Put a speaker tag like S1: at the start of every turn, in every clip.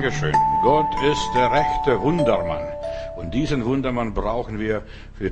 S1: Dankeschön. Gott ist der rechte Wundermann. Und diesen Wundermann brauchen wir für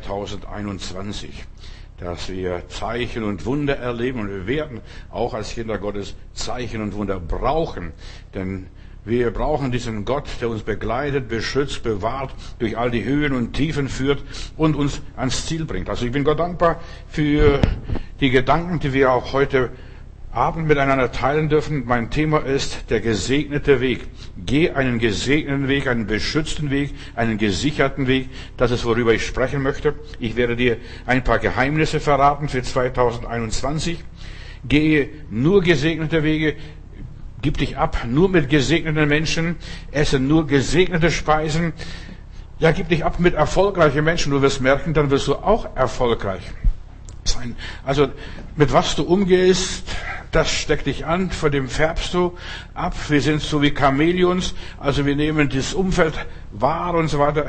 S1: 2021. Dass wir Zeichen und Wunder erleben. Und wir werden auch als Kinder Gottes Zeichen und Wunder brauchen. Denn wir brauchen diesen Gott, der uns begleitet, beschützt, bewahrt, durch all die Höhen und Tiefen führt und uns ans Ziel bringt. Also ich bin Gott dankbar für die Gedanken, die wir auch heute Abend miteinander teilen dürfen. Mein Thema ist der gesegnete Weg. Geh einen gesegneten Weg, einen beschützten Weg, einen gesicherten Weg. Das ist, worüber ich sprechen möchte. Ich werde dir ein paar Geheimnisse verraten für 2021. Gehe nur gesegnete Wege. Gib dich ab nur mit gesegneten Menschen. Esse nur gesegnete Speisen. Ja, gib dich ab mit erfolgreichen Menschen. Du wirst merken, dann wirst du auch erfolgreich sein. Also, mit was du umgehst, das steckt dich an, von dem färbst du ab. Wir sind so wie Chamäleons, also wir nehmen das Umfeld wahr und so weiter.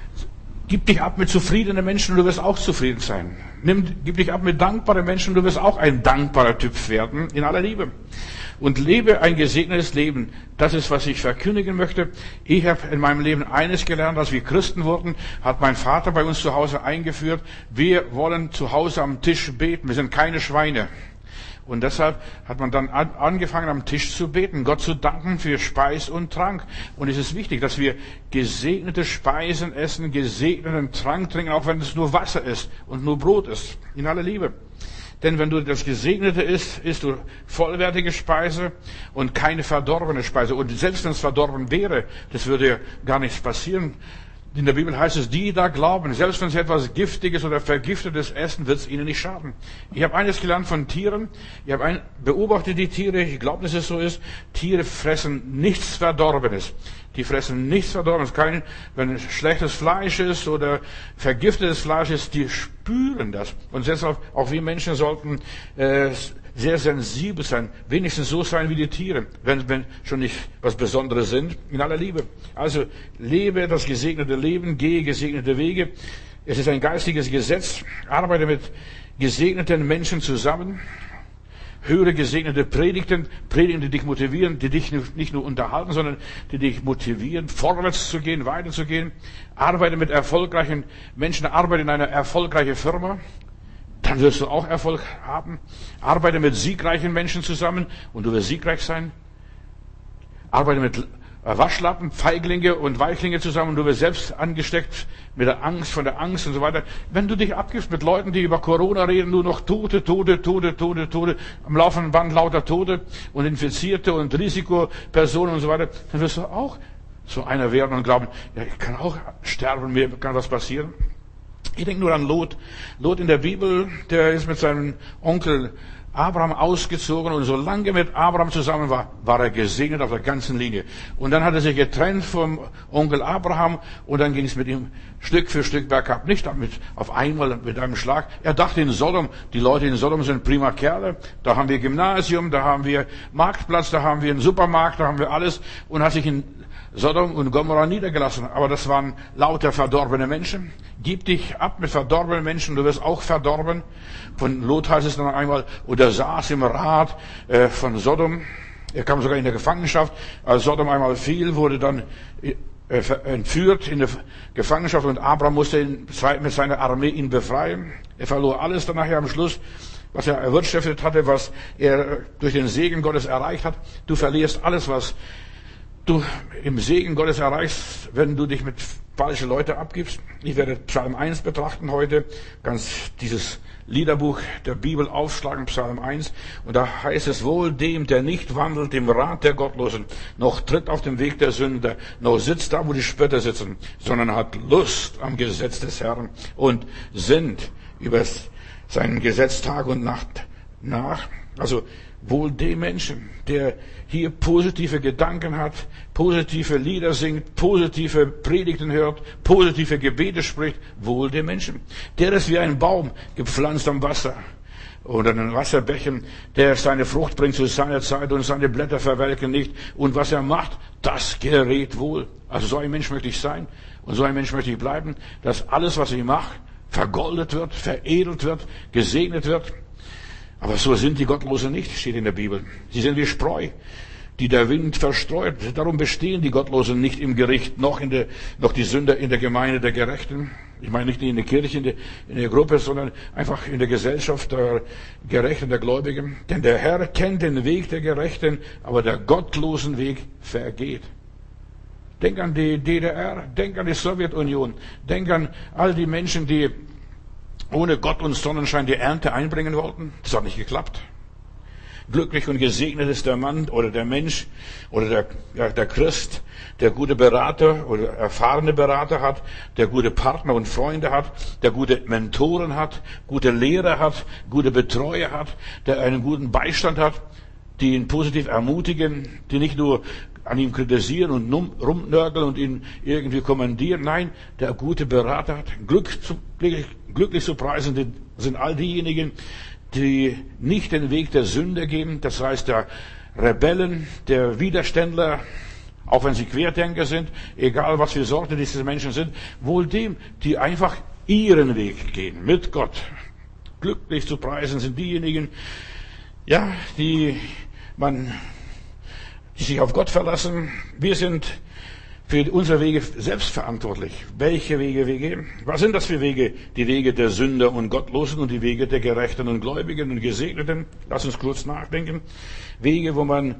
S1: Gib dich ab mit zufriedenen Menschen und du wirst auch zufrieden sein. Gib dich ab mit dankbaren Menschen und du wirst auch ein dankbarer Typ werden, in aller Liebe. Und lebe ein gesegnetes Leben. Das ist, was ich verkündigen möchte. Ich habe in meinem Leben eines gelernt, als wir Christen wurden, hat mein Vater bei uns zu Hause eingeführt. Wir wollen zu Hause am Tisch beten. Wir sind keine Schweine. Und deshalb hat man dann angefangen, am Tisch zu beten, Gott zu danken für Speis und Trank. Und es ist wichtig, dass wir gesegnete Speisen essen, gesegneten Trank trinken, auch wenn es nur Wasser ist und nur Brot ist. In aller Liebe. Denn wenn du das Gesegnete isst, isst du vollwertige Speise und keine verdorbene Speise. Und selbst wenn es verdorben wäre, das würde ja gar nichts passieren. In der Bibel heißt es, die da glauben, selbst wenn sie etwas Giftiges oder Vergiftetes essen, wird es ihnen nicht schaden. Ich habe eines gelernt von Tieren. Ich habe beobachtet die Tiere. Ich glaube, dass es so ist. Tiere fressen nichts Verdorbenes. Die fressen nichts Verdorbenes. Wenn es schlechtes Fleisch ist oder vergiftetes Fleisch ist, die spüren das. Und deshalb, auch wir Menschen sollten sehr sensibel sein, wenigstens so sein wie die Tiere, wenn schon nicht was Besonderes sind, in aller Liebe. Also lebe das gesegnete Leben, gehe gesegnete Wege. Es ist ein geistiges Gesetz. Arbeite mit gesegneten Menschen zusammen. Höre gesegnete Predigten, die dich motivieren, die dich nicht nur unterhalten, sondern die dich motivieren, vorwärts zu gehen, weiterzugehen. Arbeite mit erfolgreichen Menschen, arbeite in einer erfolgreichen Firma. Dann wirst du auch Erfolg haben. Arbeite mit siegreichen Menschen zusammen und du wirst siegreich sein. Arbeite mit Waschlappen, Feiglinge und Weichlinge zusammen und du wirst selbst angesteckt mit der Angst, von der Angst und so weiter. Wenn du dich abgibst mit Leuten, die über Corona reden, nur noch Tote, am laufenden Band lauter Tote und Infizierte und Risikopersonen und so weiter, dann wirst du auch so einer werden und glauben, ja, ich kann auch sterben, mir kann was passieren. Ich denke nur an Lot. Lot in der Bibel, der ist mit seinem Onkel Abraham ausgezogen und solange er mit Abraham zusammen war, war er gesegnet auf der ganzen Linie. Und dann hat er sich getrennt vom Onkel Abraham und dann ging es mit ihm Stück für Stück bergab. Nicht auf einmal mit einem Schlag. Er dachte in Sodom, die Leute in Sodom sind prima Kerle. Da haben wir Gymnasium, da haben wir Marktplatz, da haben wir einen Supermarkt, da haben wir alles und hat sich in Sodom und Gomorra niedergelassen. Aber das waren lauter verdorbene Menschen. Gib dich ab mit verdorbenen Menschen, du wirst auch verdorben. Von Lot heißt es dann einmal, und er saß im Rat von Sodom. Er kam sogar in der Gefangenschaft. Als Sodom einmal fiel, wurde dann entführt in der Gefangenschaft und Abraham musste mit seiner Armee ihn befreien. Er verlor alles dann nachher am Schluss, was er erwirtschaftet hatte, was er durch den Segen Gottes erreicht hat. Du verlierst alles, was du im Segen Gottes erreichst, wenn du dich mit falschen Leuten abgibst. Ich werde Psalm 1 betrachten heute, ganz dieses Liederbuch der Bibel aufschlagen, Psalm 1. Und da heißt es, wohl dem, der nicht wandelt im Rat der Gottlosen, noch tritt auf dem Weg der Sünder, noch sitzt da, wo die Spötter sitzen, sondern hat Lust am Gesetz des Herrn und sinnt über sein Gesetz Tag und Nacht nach. Also wohl dem Menschen, der hier positive Gedanken hat, positive Lieder singt, positive Predigten hört, positive Gebete spricht, wohl dem Menschen. Der ist wie ein Baum, gepflanzt am Wasser oder an einem Wasserbächen, der seine Frucht bringt zu seiner Zeit und seine Blätter verwelken nicht. Und was er macht, das gerät wohl. Also so ein Mensch möchte ich sein und so ein Mensch möchte ich bleiben, dass alles, was ich mache, vergoldet wird, veredelt wird, gesegnet wird. Aber so sind die Gottlosen nicht, steht in der Bibel. Sie sind wie Spreu. die der Wind verstreut. Darum bestehen die Gottlosen nicht im Gericht, noch die Sünder in der Gemeinde der Gerechten. Ich meine nicht in der Kirche, in der Gruppe, sondern einfach in der Gesellschaft der Gerechten, der Gläubigen. Denn der Herr kennt den Weg der Gerechten, aber der gottlosen Weg vergeht. Denk an die DDR, denk an die Sowjetunion, denk an all die Menschen, die ohne Gott und Sonnenschein die Ernte einbringen wollten. Das hat nicht geklappt. Glücklich und gesegnet ist der Mann oder der Mensch oder der Christ, der gute Berater oder erfahrene Berater hat, der gute Partner und Freunde hat, der gute Mentoren hat, gute Lehrer hat, gute Betreuer hat, der einen guten Beistand hat, die ihn positiv ermutigen, die nicht nur an ihm kritisieren und rumnörgeln und ihn irgendwie kommandieren. Nein, der gute Berater hat. Glücklich zu preisen sind all diejenigen, die nicht den Weg der Sünde gehen, das heißt der Rebellen, der Widerständler, auch wenn sie Querdenker sind, egal was für Sorte diese Menschen sind, wohl dem, die einfach ihren Weg gehen mit Gott. Glücklich zu preisen sind diejenigen, ja, die sich auf Gott verlassen. Wir sind für unsere Wege selbst verantwortlich. Welche Wege wir gehen? Was sind das für Wege? Die Wege der Sünder und Gottlosen und die Wege der Gerechten und Gläubigen und Gesegneten. Lass uns kurz nachdenken. Die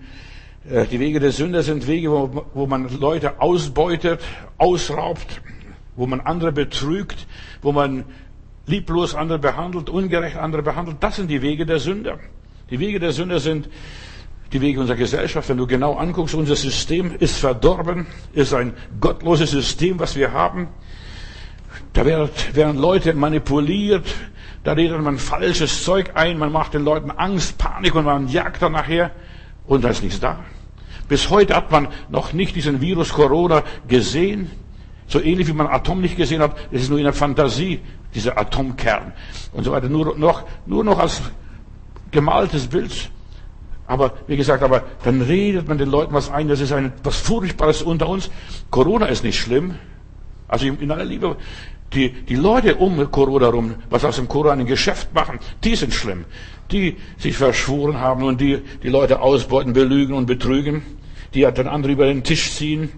S1: Wege der Sünder sind Wege, wo man Leute ausbeutet, ausraubt, wo man andere betrügt, wo man lieblos andere behandelt, ungerecht andere behandelt. Das sind die Wege der Sünder. Die Wege der Sünder sind die Wege unserer Gesellschaft. Wenn du genau anguckst, unser System ist verdorben, ist ein gottloses System, was wir haben. Da werden Leute manipuliert, da redet man falsches Zeug ein, man macht den Leuten Angst, Panik und man jagt dann nachher und da ist nichts da. Bis heute hat man noch nicht diesen Virus Corona gesehen, so ähnlich wie man Atom nicht gesehen hat. Es ist nur in der Fantasie, dieser Atomkern und so weiter, nur noch als gemaltes Bild. Aber, wie gesagt, dann redet man den Leuten was ein, das ist was Furchtbares unter uns. Corona ist nicht schlimm. Also in aller Liebe, die Leute um Corona rum, was aus dem Corona ein Geschäft machen, die sind schlimm. Die sich verschworen haben und die Leute ausbeuten, belügen und betrügen, die dann andere über den Tisch ziehen.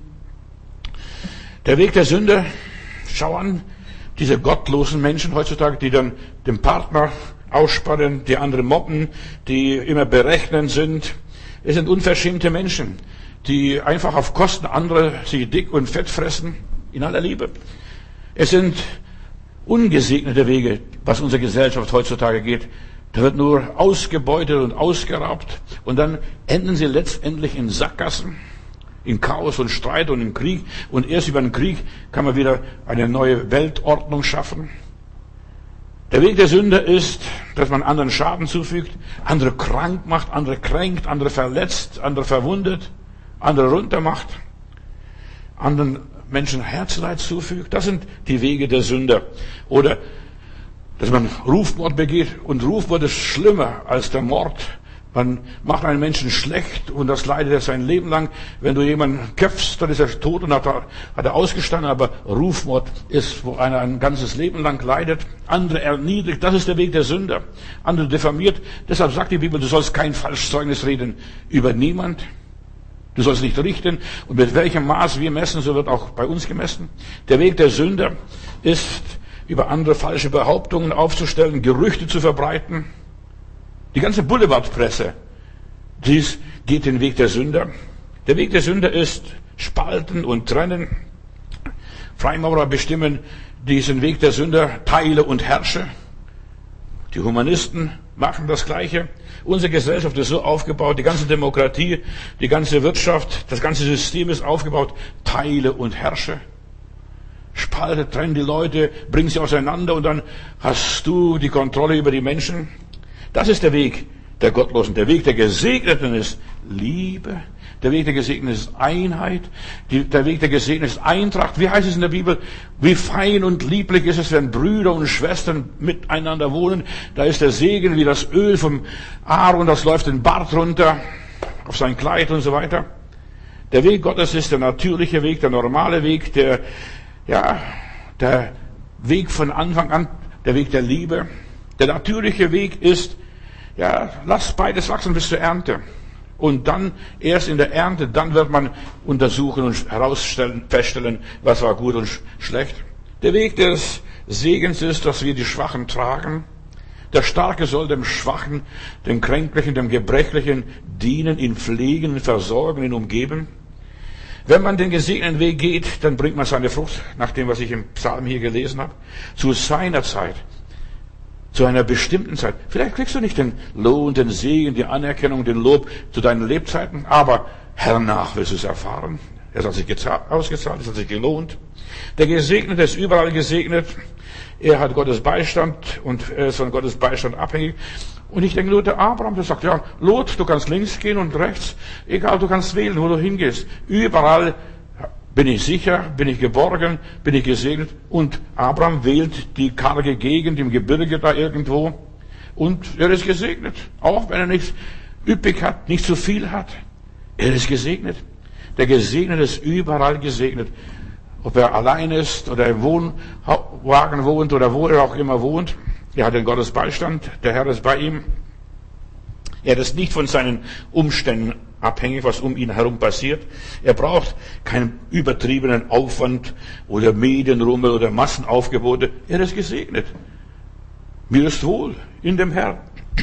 S1: Der Weg der Sünde, schau an, diese gottlosen Menschen heutzutage, die dann den Partner ausspannen, die andere mobben, die immer berechnend sind. Es sind unverschämte Menschen, die einfach auf Kosten anderer sich dick und fett fressen, in aller Liebe. Es sind ungesegnete Wege, was unsere Gesellschaft heutzutage geht. Da wird nur ausgebeutet und ausgeraubt und dann enden sie letztendlich in Sackgassen, in Chaos und Streit und im Krieg. Und erst über den Krieg kann man wieder eine neue Weltordnung schaffen. Der Weg der Sünder ist, dass man anderen Schaden zufügt, andere krank macht, andere kränkt, andere verletzt, andere verwundet, andere runtermacht, anderen Menschen Herzleid zufügt. Das sind die Wege der Sünder. Oder dass man Rufmord begeht. Und Rufmord ist schlimmer als der Mord. Man macht einen Menschen schlecht und das leidet er sein Leben lang. Wenn du jemanden köpfst, dann ist er tot und hat er ausgestanden. Aber Rufmord ist, wo einer ein ganzes Leben lang leidet. Andere erniedrigt, das ist der Weg der Sünder. Andere diffamiert. Deshalb sagt die Bibel, du sollst kein Falschzeugnis reden über niemand. Du sollst nicht richten. Und mit welchem Maß wir messen, so wird auch bei uns gemessen. Der Weg der Sünder ist, über andere falsche Behauptungen aufzustellen, Gerüchte zu verbreiten. Die ganze Boulevardpresse, dies geht den Weg der Sünder. Der Weg der Sünder ist spalten und trennen. Freimaurer bestimmen diesen Weg der Sünder, teile und herrsche. Die Humanisten machen das Gleiche. Unsere Gesellschaft ist so aufgebaut, die ganze Demokratie, die ganze Wirtschaft, das ganze System ist aufgebaut, teile und herrsche. Spalte, trenne die Leute, bring sie auseinander und dann hast du die Kontrolle über die Menschen. Das ist der Weg der Gottlosen. Der Weg der Gesegneten ist Liebe. Der Weg der Gesegneten ist Einheit. Der Weg der Gesegneten ist Eintracht. Wie heißt es in der Bibel? Wie fein und lieblich ist es, wenn Brüder und Schwestern miteinander wohnen. Da ist der Segen wie das Öl vom Aaron, das läuft den Bart runter, auf sein Kleid und so weiter. Der Weg Gottes ist der natürliche Weg, der normale Weg, der Weg von Anfang an, der Weg der Liebe. Der natürliche Weg ist, lass beides wachsen bis zur Ernte. Und dann, erst in der Ernte, dann wird man untersuchen und feststellen, was war gut und schlecht. Der Weg des Segens ist, dass wir die Schwachen tragen. Der Starke soll dem Schwachen, dem Kränklichen, dem Gebrechlichen dienen, ihn pflegen, ihn versorgen, ihn umgeben. Wenn man den gesegneten Weg geht, dann bringt man seine Frucht, nach dem, was ich im Psalm hier gelesen habe, zu seiner Zeit, zu einer bestimmten Zeit. Vielleicht kriegst du nicht den Lohn, den Segen, die Anerkennung, den Lob zu deinen Lebzeiten, aber hernach wirst du es erfahren. Es hat sich ausgezahlt, es hat sich gelohnt. Der Gesegnete ist überall gesegnet. Er hat Gottes Beistand und er ist von Gottes Beistand abhängig. Und ich denke nur, der Abraham, der sagt, ja, Lot, du kannst links gehen und rechts, egal, du kannst wählen, wo du hingehst. Überall bin ich sicher, bin ich geborgen, bin ich gesegnet. Und Abraham wählt die karge Gegend im Gebirge da irgendwo. Und er ist gesegnet. Auch wenn er nichts üppig hat, nicht zu viel hat. Er ist gesegnet. Der Gesegnete ist überall gesegnet. Ob er allein ist oder im Wohnwagen wohnt oder wo er auch immer wohnt. Er hat den Gottes Beistand. Der Herr ist bei ihm. Er ist nicht von seinen Umständen abhängig, was um ihn herum passiert. Er braucht keinen übertriebenen Aufwand oder Medienrummel oder Massenaufgebote. Er ist gesegnet. Mir ist wohl in dem Herrn.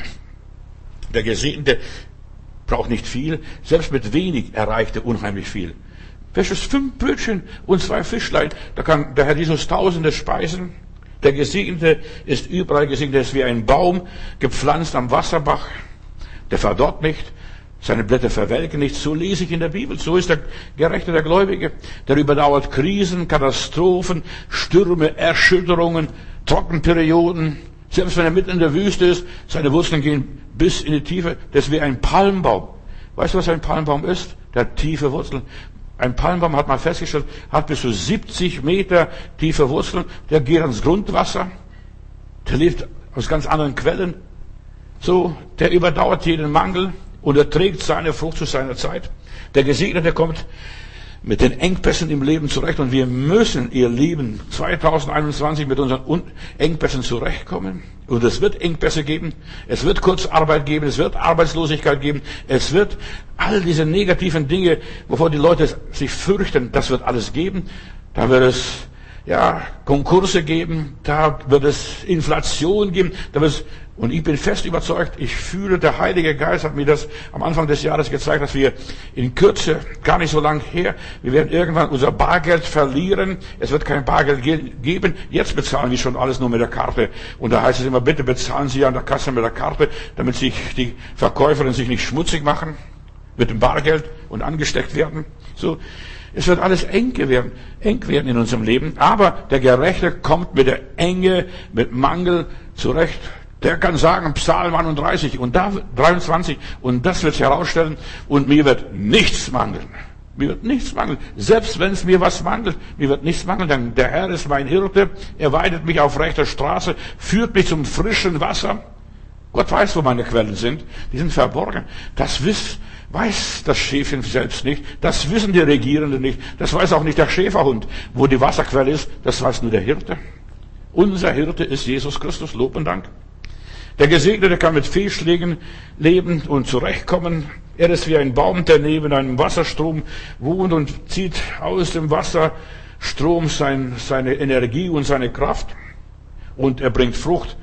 S1: Der Gesegnete braucht nicht viel. Selbst mit wenig erreicht er unheimlich viel. Welches 5 Brötchen und 2 Fischlein, da kann der Herr Jesus Tausende speisen. Der Gesegnete ist überall gesegnet. Er ist wie ein Baum, gepflanzt am Wasserbach. Der verdorrt nicht. Seine Blätter verwelken nicht. So lese ich in der Bibel. So ist der Gerechte, der Gläubige. Der überdauert Krisen, Katastrophen, Stürme, Erschütterungen, Trockenperioden. Selbst wenn er mitten in der Wüste ist, seine Wurzeln gehen bis in die Tiefe. Das ist wie ein Palmbaum. Weißt du, was ein Palmbaum ist? Der hat tiefe Wurzeln. Ein Palmbaum, hat man festgestellt, hat bis zu 70 Meter tiefe Wurzeln. Der geht ans Grundwasser. Der lebt aus ganz anderen Quellen. So, der überdauert jeden Mangel und er trägt seine Frucht zu seiner Zeit. Der Gesegnete kommt mit den Engpässen im Leben zurecht und wir müssen, ihr Lieben, 2021 mit unseren Engpässen zurechtkommen. Und es wird Engpässe geben, es wird Kurzarbeit geben, es wird Arbeitslosigkeit geben, es wird all diese negativen Dinge, wovor die Leute sich fürchten, das wird alles geben. Da wird es Konkurse geben, da wird es Inflation geben, und ich bin fest überzeugt, ich fühle, der Heilige Geist hat mir das am Anfang des Jahres gezeigt, dass wir in Kürze, gar nicht so lang her, wir werden irgendwann unser Bargeld verlieren. Es wird kein Bargeld geben. Jetzt bezahlen wir schon alles nur mit der Karte. Und da heißt es immer, bitte bezahlen Sie an der Kasse mit der Karte, damit sich die Verkäuferin sich nicht schmutzig machen mit dem Bargeld und angesteckt werden. So. Es wird alles eng werden in unserem Leben. Aber der Gerechte kommt mit der Enge, mit Mangel zurecht. Der kann sagen, Psalm 31 und 23, und das wird herausstellen, und mir wird nichts mangeln. Mir wird nichts mangeln. Selbst wenn es mir was mangelt, mir wird nichts mangeln, denn der Herr ist mein Hirte. Er weidet mich auf rechter Straße, führt mich zum frischen Wasser. Gott weiß, wo meine Quellen sind. Die sind verborgen. Das weiß das Schäfchen selbst nicht. Das wissen die Regierenden nicht. Das weiß auch nicht der Schäferhund. Wo die Wasserquelle ist, das weiß nur der Hirte. Unser Hirte ist Jesus Christus. Lob und Dank. Der Gesegnete kann mit Fehlschlägen leben und zurechtkommen. Er ist wie ein Baum, der neben einem Wasserstrom wohnt und zieht aus dem Wasserstrom seine Energie und seine Kraft. Und er bringt Frucht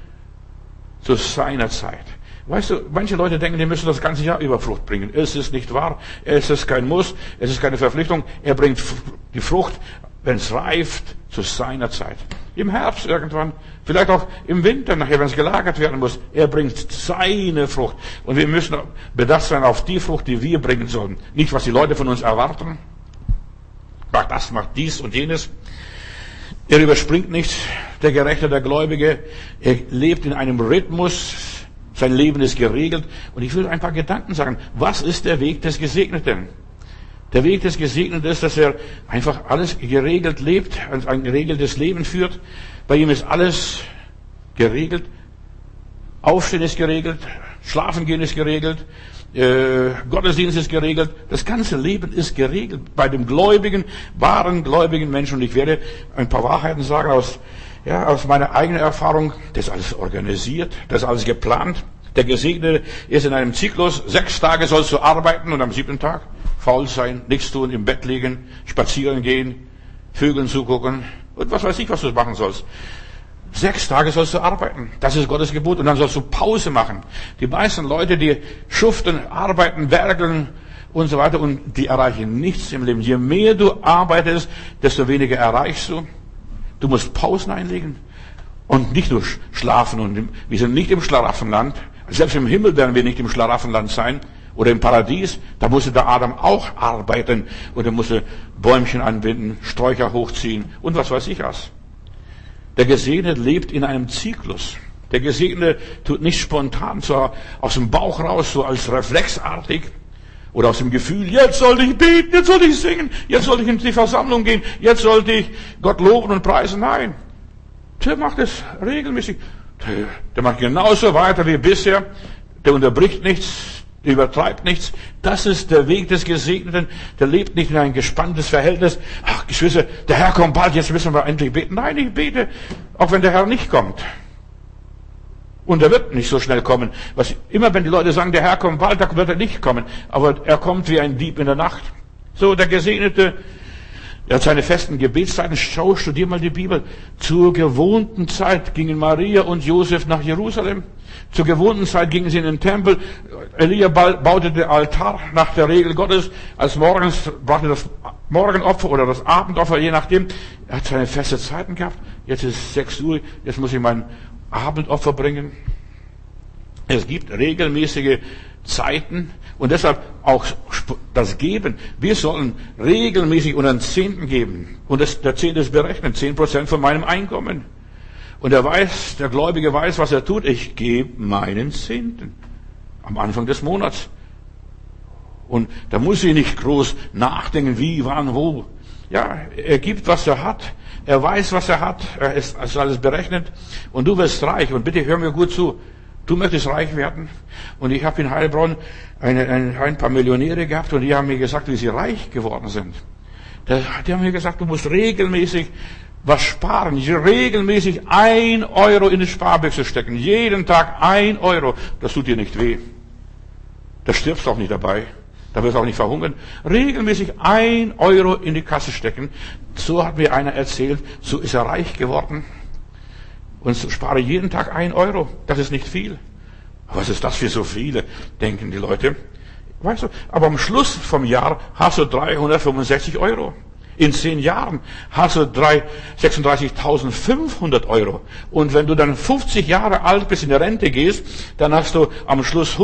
S1: zu seiner Zeit. Weißt du, manche Leute denken, die müssen das ganze Jahr über Frucht bringen. Es ist nicht wahr. Es ist kein Muss. Es ist keine Verpflichtung. Er bringt die Frucht, wenn es reift, zu seiner Zeit. Im Herbst irgendwann. Vielleicht auch im Winter, nachher, wenn es gelagert werden muss. Er bringt seine Frucht. Und wir müssen bedacht sein auf die Frucht, die wir bringen sollen. Nicht, was die Leute von uns erwarten. Macht das, macht dies und jenes. Er überspringt nichts. Der Gerechte, der Gläubige. Er lebt in einem Rhythmus. Sein Leben ist geregelt. Und ich will ein paar Gedanken sagen. Was ist der Weg des Gesegneten? Der Weg des Gesegneten ist, dass er einfach alles geregelt lebt, ein geregeltes Leben führt. Bei ihm ist alles geregelt. Aufstehen ist geregelt, Schlafen gehen ist geregelt, Gottesdienst ist geregelt. Das ganze Leben ist geregelt bei dem gläubigen, wahren gläubigen Menschen. Und ich werde ein paar Wahrheiten sagen aus meiner eigenen Erfahrung. Das ist alles organisiert, das ist alles geplant. Der Gesegnete ist in einem Zyklus, 6 Tage sollst du arbeiten und am 7. Tag faul sein, nichts tun, im Bett liegen, spazieren gehen, Vögeln zugucken und was weiß ich, was du machen sollst. 6 Tage sollst du arbeiten. Das ist Gottes Gebot. Und dann sollst du Pause machen. Die meisten Leute, die schuften, arbeiten, werkeln und so weiter und die erreichen nichts im Leben. Je mehr du arbeitest, desto weniger erreichst du. Du musst Pausen einlegen und nicht nur schlafen. Und wir sind nicht im Schlaraffenland. Selbst im Himmel werden wir nicht im Schlaraffenland sein. Oder im Paradies. Da musste der Adam auch arbeiten. Und er musste Bäumchen anbinden, Sträucher hochziehen und was weiß ich was. Der Gesegnete lebt in einem Zyklus. Der Gesegnete tut nicht spontan so aus dem Bauch raus, so als reflexartig oder aus dem Gefühl, jetzt sollte ich beten, jetzt sollte ich singen, jetzt sollte ich in die Versammlung gehen, jetzt sollte ich Gott loben und preisen. Nein, der macht es regelmäßig. Der macht genauso weiter wie bisher. Der unterbricht nichts, der übertreibt nichts. Das ist der Weg des Gesegneten. Der lebt nicht in ein gespanntes Verhältnis. Ach, Geschwister, der Herr kommt bald, jetzt müssen wir endlich beten. Nein, ich bete, auch wenn der Herr nicht kommt. Und er wird nicht so schnell kommen. Immer wenn die Leute sagen, der Herr kommt bald, dann wird er nicht kommen. Aber er kommt wie ein Dieb in der Nacht. So, der Gesegnete, er hat seine festen Gebetszeiten. Studier mal die Bibel. Zur gewohnten Zeit gingen Maria und Josef nach Jerusalem. Zur gewohnten Zeit gingen sie in den Tempel. Elia baute den Altar nach der Regel Gottes. Als morgens brachte das Morgenopfer oder das Abendopfer, je nachdem. Er hat seine feste Zeiten gehabt. Jetzt ist 6 Uhr, jetzt muss ich mein Abendopfer bringen. Es gibt regelmäßige Zeiten und deshalb auch das Geben. Wir sollen regelmäßig unseren Zehnten geben. Und der Zehnte ist berechnet, 10% von meinem Einkommen. Und der Gläubige weiß, was er tut. Ich gebe meinen Zehnten am Anfang des Monats. Und da muss ich nicht groß nachdenken, wie, wann, wo. Ja, er gibt, was er hat. Er weiß, was er hat. Er ist alles berechnet. Und du wirst reich. Und bitte hör mir gut zu. Du möchtest reich werden. Und ich habe in Heilbronn ein paar Millionäre gehabt und die haben mir gesagt, wie sie reich geworden sind. Die haben mir gesagt, du musst regelmäßig was sparen. Regelmäßig 1 Euro in die Sparbüchse stecken. Jeden Tag 1 Euro. Das tut dir nicht weh. Da stirbst du auch nicht dabei. Da wirst du auch nicht verhungern. Regelmäßig 1 Euro in die Kasse stecken. So hat mir einer erzählt, so ist er reich geworden. Und spare jeden Tag 1 Euro. Das ist nicht viel. Was ist das für so viele, denken die Leute. Weißt du, aber am Schluss vom Jahr hast du 365 Euro. In 10 Jahren hast du 36.500 Euro. Und wenn du dann 50 Jahre alt bist, in die Rente gehst, dann hast du am Schluss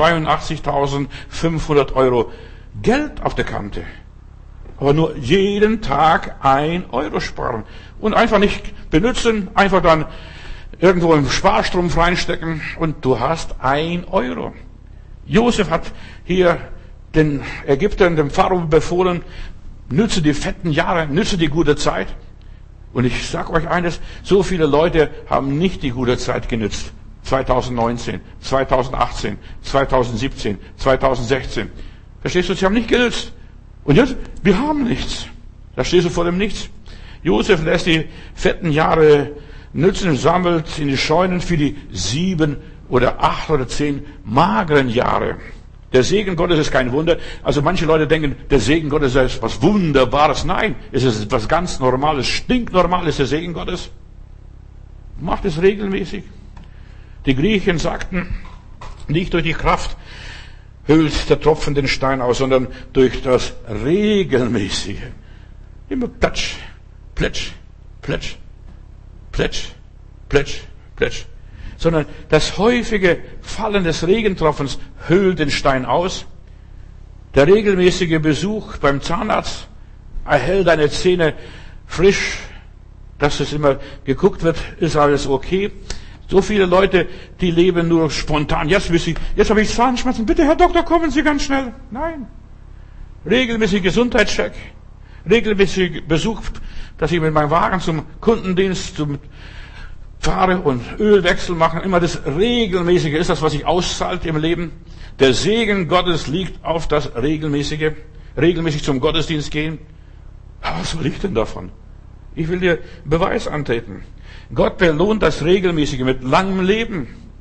S1: 182.500 Euro Geld auf der Kante. Aber nur jeden Tag 1 Euro sparen. Und einfach nicht benutzen, einfach dann irgendwo im Sparstrumpf reinstecken und du hast 1 Euro. Josef hat hier den Ägyptern, dem Pharao befohlen, nütze die fetten Jahre, nütze die gute Zeit. Und ich sage euch eines, so viele Leute haben nicht die gute Zeit genützt. 2019, 2018, 2017, 2016. Verstehst du, sie haben nicht genützt. Und jetzt, wir haben nichts. Da stehst du vor dem Nichts. Josef lässt die fetten Jahre nützen, sammelt in die Scheunen für die 7 oder 8 oder 10 mageren Jahre. Der Segen Gottes ist kein Wunder. Also manche Leute denken, der Segen Gottes ist was Wunderbares. Nein, es ist was ganz Normales, stinknormal ist der Segen Gottes. Macht es regelmäßig. Die Griechen sagten, nicht durch die Kraft hüllt der Tropfen den Stein aus, sondern durch das Regelmäßige. Immer platsch, plätsch, plätsch, plätsch, plätsch, plätsch. Sondern das häufige Fallen des Regentropfens höhlt den Stein aus. Der regelmäßige Besuch beim Zahnarzt erhält deine Zähne frisch, dass es immer geguckt wird, ist alles okay. So viele Leute, die leben nur spontan. Jetzt habe ich Zahnschmerzen. Bitte, Herr Doktor, kommen Sie ganz schnell. Nein. Regelmäßig Gesundheitscheck. Regelmäßig Besuch, dass ich mit meinem Wagen zum Kundendienst fahre und Ölwechsel machen. Immer das Regelmäßige ist das, was sich auszahlt im Leben. Der Segen Gottes liegt auf das Regelmäßige. Regelmäßig zum Gottesdienst gehen. Aber was will ich denn davon? Ich will dir Beweis antreten. Gott belohnt das Regelmäßige mit langem Leben.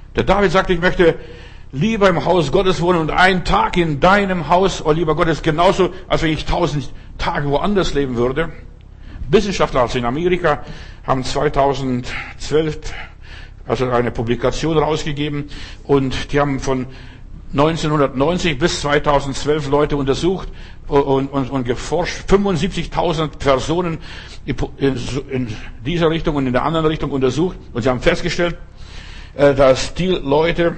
S1: Der David sagte, ich möchte lieber im Haus Gottes wohnen und einen Tag in deinem Haus, oh lieber Gott, ist genauso, als wenn ich 1000 Tage woanders leben würde. Wissenschaftler aus in Amerika haben 2012 also eine Publikation rausgegeben und die haben von 1990 bis 2012 Leute untersucht und geforscht, 75.000 Personen in dieser Richtung und in der anderen Richtung untersucht und sie haben festgestellt, dass die Leute,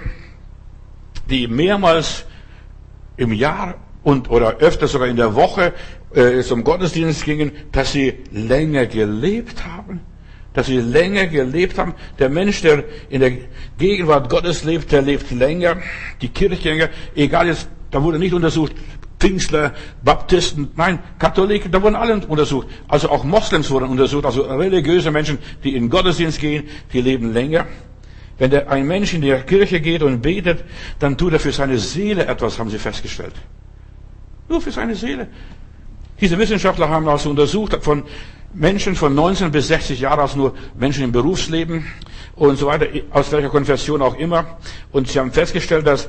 S1: die mehrmals im Jahr oder öfter sogar in der Woche zum Gottesdienst gingen, dass sie länger gelebt haben. Dass sie länger gelebt haben. Der Mensch, der in der Gegenwart Gottes lebt, der lebt länger. Die Kirchgänger, egal jetzt, da wurde nicht untersucht, Pfingstler, Baptisten, nein, Katholiken, da wurden alle untersucht. Also auch Moslems wurden untersucht, also religiöse Menschen, die in den Gottesdienst gehen, die leben länger. Wenn ein Mensch in die Kirche geht und betet, dann tut er für seine Seele etwas, haben sie festgestellt. Nur für seine Seele. Diese Wissenschaftler haben also untersucht von Menschen von 19 bis 60 Jahren, also nur Menschen im Berufsleben und so weiter, aus welcher Konfession auch immer. Und sie haben festgestellt, dass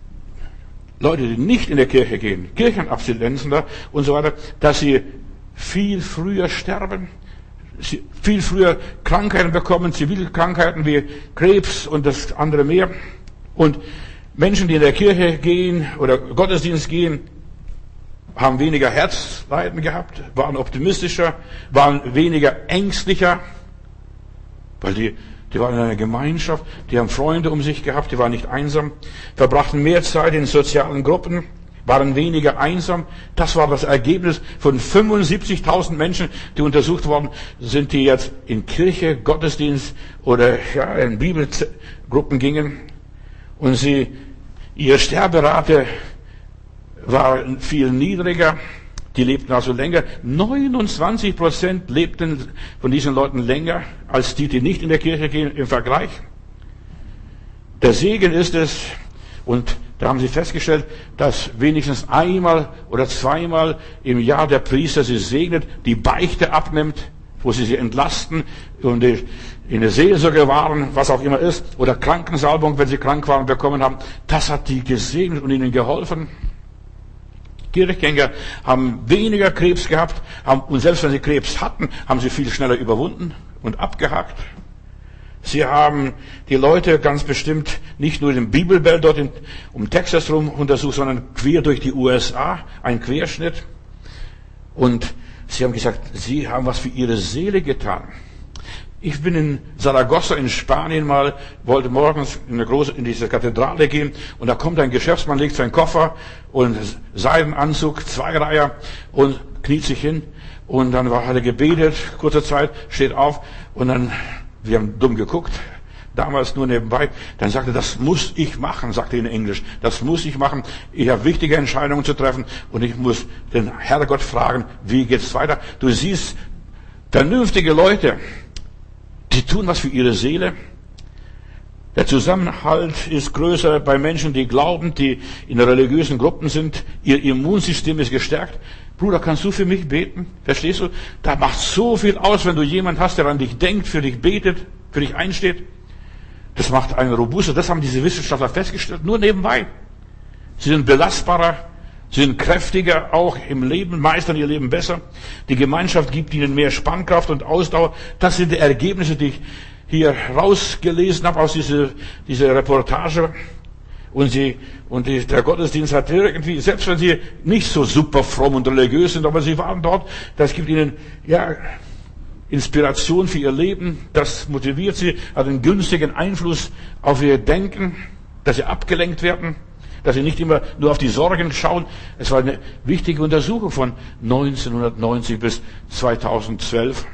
S1: Leute, die nicht in der Kirche gehen, Kirchenabstinenzen da und so weiter, dass sie viel früher sterben, sie viel früher Krankheiten bekommen, Zivilkrankheiten wie Krebs und das andere mehr. Und Menschen, die in der Kirche gehen oder Gottesdienst gehen, haben weniger Herzleiden gehabt, waren optimistischer, waren weniger ängstlicher, weil die waren in einer Gemeinschaft, die haben Freunde um sich gehabt, die waren nicht einsam, verbrachten mehr Zeit in sozialen Gruppen, waren weniger einsam. Das war das Ergebnis von 75.000 Menschen, die untersucht worden sind, die jetzt in Kirche, Gottesdienst oder in Bibelgruppen gingen und ihre Sterberate war viel niedriger, die lebten also länger. 29% lebten von diesen Leuten länger als die nicht in der Kirche gehen im Vergleich. Der Segen ist es, und da haben sie festgestellt, dass wenigstens einmal oder zweimal im Jahr der Priester sie segnet, die Beichte abnimmt, wo sie entlasten und in der Seelsorge waren, was auch immer ist, oder Krankensalbung, wenn sie krank waren, bekommen haben. Das hat die gesegnet und ihnen geholfen. Kirchgänger haben weniger Krebs gehabt, und selbst wenn sie Krebs hatten, haben sie viel schneller überwunden und abgehakt. Sie haben die Leute ganz bestimmt nicht nur im Bibelbelt dort um Texas rum untersucht, sondern quer durch die USA, ein Querschnitt. Und sie haben gesagt, sie haben was für ihre Seele getan. Ich bin in Saragossa in Spanien wollte morgens in diese Kathedrale gehen und da kommt ein Geschäftsmann, legt seinen Koffer und Seidenanzug, Zweireiher und kniet sich hin und dann hat er gebetet, kurze Zeit, steht auf und dann, wir haben dumm geguckt, damals nur nebenbei, dann sagte er, das muss ich machen, sagte er in Englisch, das muss ich machen, ich habe wichtige Entscheidungen zu treffen und ich muss den Herrgott fragen, wie geht's weiter? Du siehst, vernünftige Leute, die tun was für ihre Seele. Der Zusammenhalt ist größer bei Menschen, die glauben, die in religiösen Gruppen sind. Ihr Immunsystem ist gestärkt. Bruder, kannst du für mich beten? Verstehst du? Da macht so viel aus, wenn du jemanden hast, der an dich denkt, für dich betet, für dich einsteht. Das macht einen robuster. Das haben diese Wissenschaftler festgestellt. Nur nebenbei. Sie sind belastbarer. Sie sind kräftiger auch im Leben, meistern ihr Leben besser. Die Gemeinschaft gibt ihnen mehr Spannkraft und Ausdauer. Das sind die Ergebnisse, die ich hier rausgelesen habe aus dieser Reportage. Und der Gottesdienst hat irgendwie, selbst wenn sie nicht so super fromm und religiös sind, aber sie waren dort, das gibt ihnen, Inspiration für ihr Leben. Das motiviert sie, hat einen günstigen Einfluss auf ihr Denken, dass sie abgelenkt werden. Dass sie nicht immer nur auf die Sorgen schauen. Es war eine wichtige Untersuchung von 1990 bis 2012.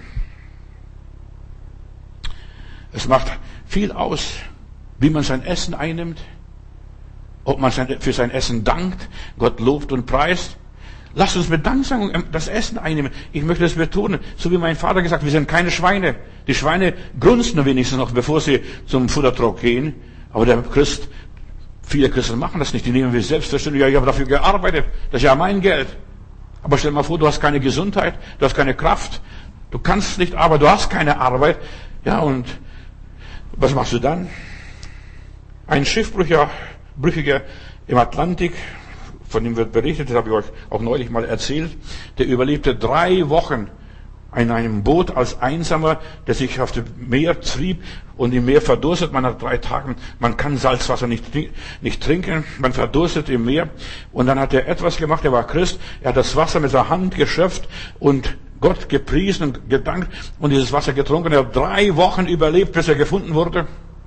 S1: Es macht viel aus, wie man sein Essen einnimmt, ob man für sein Essen dankt, Gott lobt und preist. Lasst uns mit Danksagung das Essen einnehmen. Ich möchte das betonen, so wie mein Vater gesagt, wir sind keine Schweine. Die Schweine grunzen wenigstens noch, bevor sie zum Futtertrog gehen. Aber viele Christen machen das nicht, die nehmen wir selbstverständlich, ich habe dafür gearbeitet, das ist ja mein Geld. Aber stell dir mal vor, du hast keine Gesundheit, du hast keine Kraft, du kannst nicht arbeiten, du hast keine Arbeit, und was machst du dann? Ein Schiffbrüchiger im Atlantik, von dem wird berichtet, das habe ich euch auch neulich mal erzählt, der überlebte 3 Wochen in einem Boot als Einsamer, der sich auf dem Meer trieb und im Meer verdurstet. Man hat 3 Tagen, man kann Salzwasser nicht trinken, man verdurstet im Meer. Und dann hat er etwas gemacht, er war Christ, er hat das Wasser mit seiner Hand geschöpft und Gott gepriesen und gedankt und dieses Wasser getrunken. Er hat 3 Wochen überlebt, bis er gefunden wurde.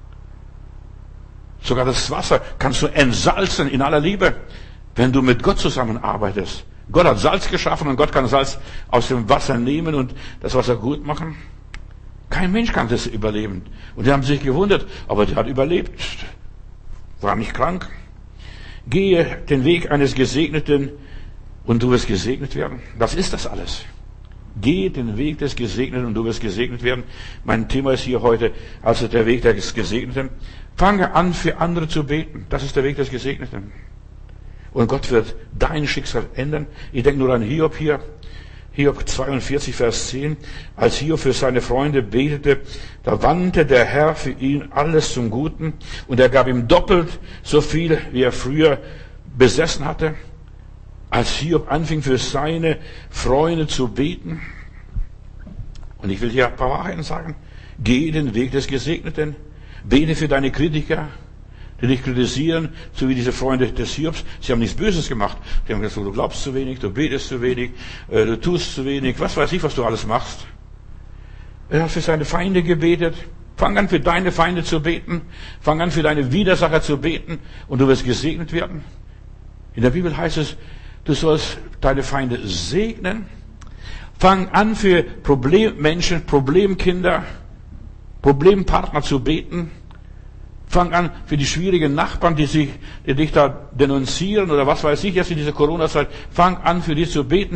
S1: Sogar das Wasser kannst du entsalzen in aller Liebe, wenn du mit Gott zusammenarbeitest. Gott hat Salz geschaffen und Gott kann Salz aus dem Wasser nehmen und das Wasser gut machen. Kein Mensch kann das überleben. Und die haben sich gewundert, aber der hat überlebt. War nicht krank. Gehe den Weg eines Gesegneten und du wirst gesegnet werden. Was ist das alles? Gehe den Weg des Gesegneten und du wirst gesegnet werden. Mein Thema ist hier heute also der Weg des Gesegneten. Fange an, für andere zu beten. Das ist der Weg des Gesegneten. Und Gott wird dein Schicksal ändern. Ich denke nur an Hiob hier. Hiob 42, Vers 10. Als Hiob für seine Freunde betete, da wandte der Herr für ihn alles zum Guten und er gab ihm doppelt so viel, wie er früher besessen hatte. Als Hiob anfing, für seine Freunde zu beten. Und ich will hier ein paar Wahrheiten sagen. Geh den Weg des Gesegneten. Bete für deine Kritiker, die dich kritisieren, so wie diese Freunde des Hiobs. Sie haben nichts Böses gemacht. Die haben gesagt, du glaubst zu wenig, du betest zu wenig, du tust zu wenig, was weiß ich, was du alles machst. Er hat für seine Feinde gebetet. Fang an, für deine Feinde zu beten. Fang an, für deine Widersacher zu beten und du wirst gesegnet werden. In der Bibel heißt es, du sollst deine Feinde segnen. Fang an, für Problemmenschen, Problemkinder, Problempartner zu beten. Fang an, für die schwierigen Nachbarn, die dich da denunzieren oder was weiß ich jetzt in dieser Corona-Zeit. Fang an, für die zu beten.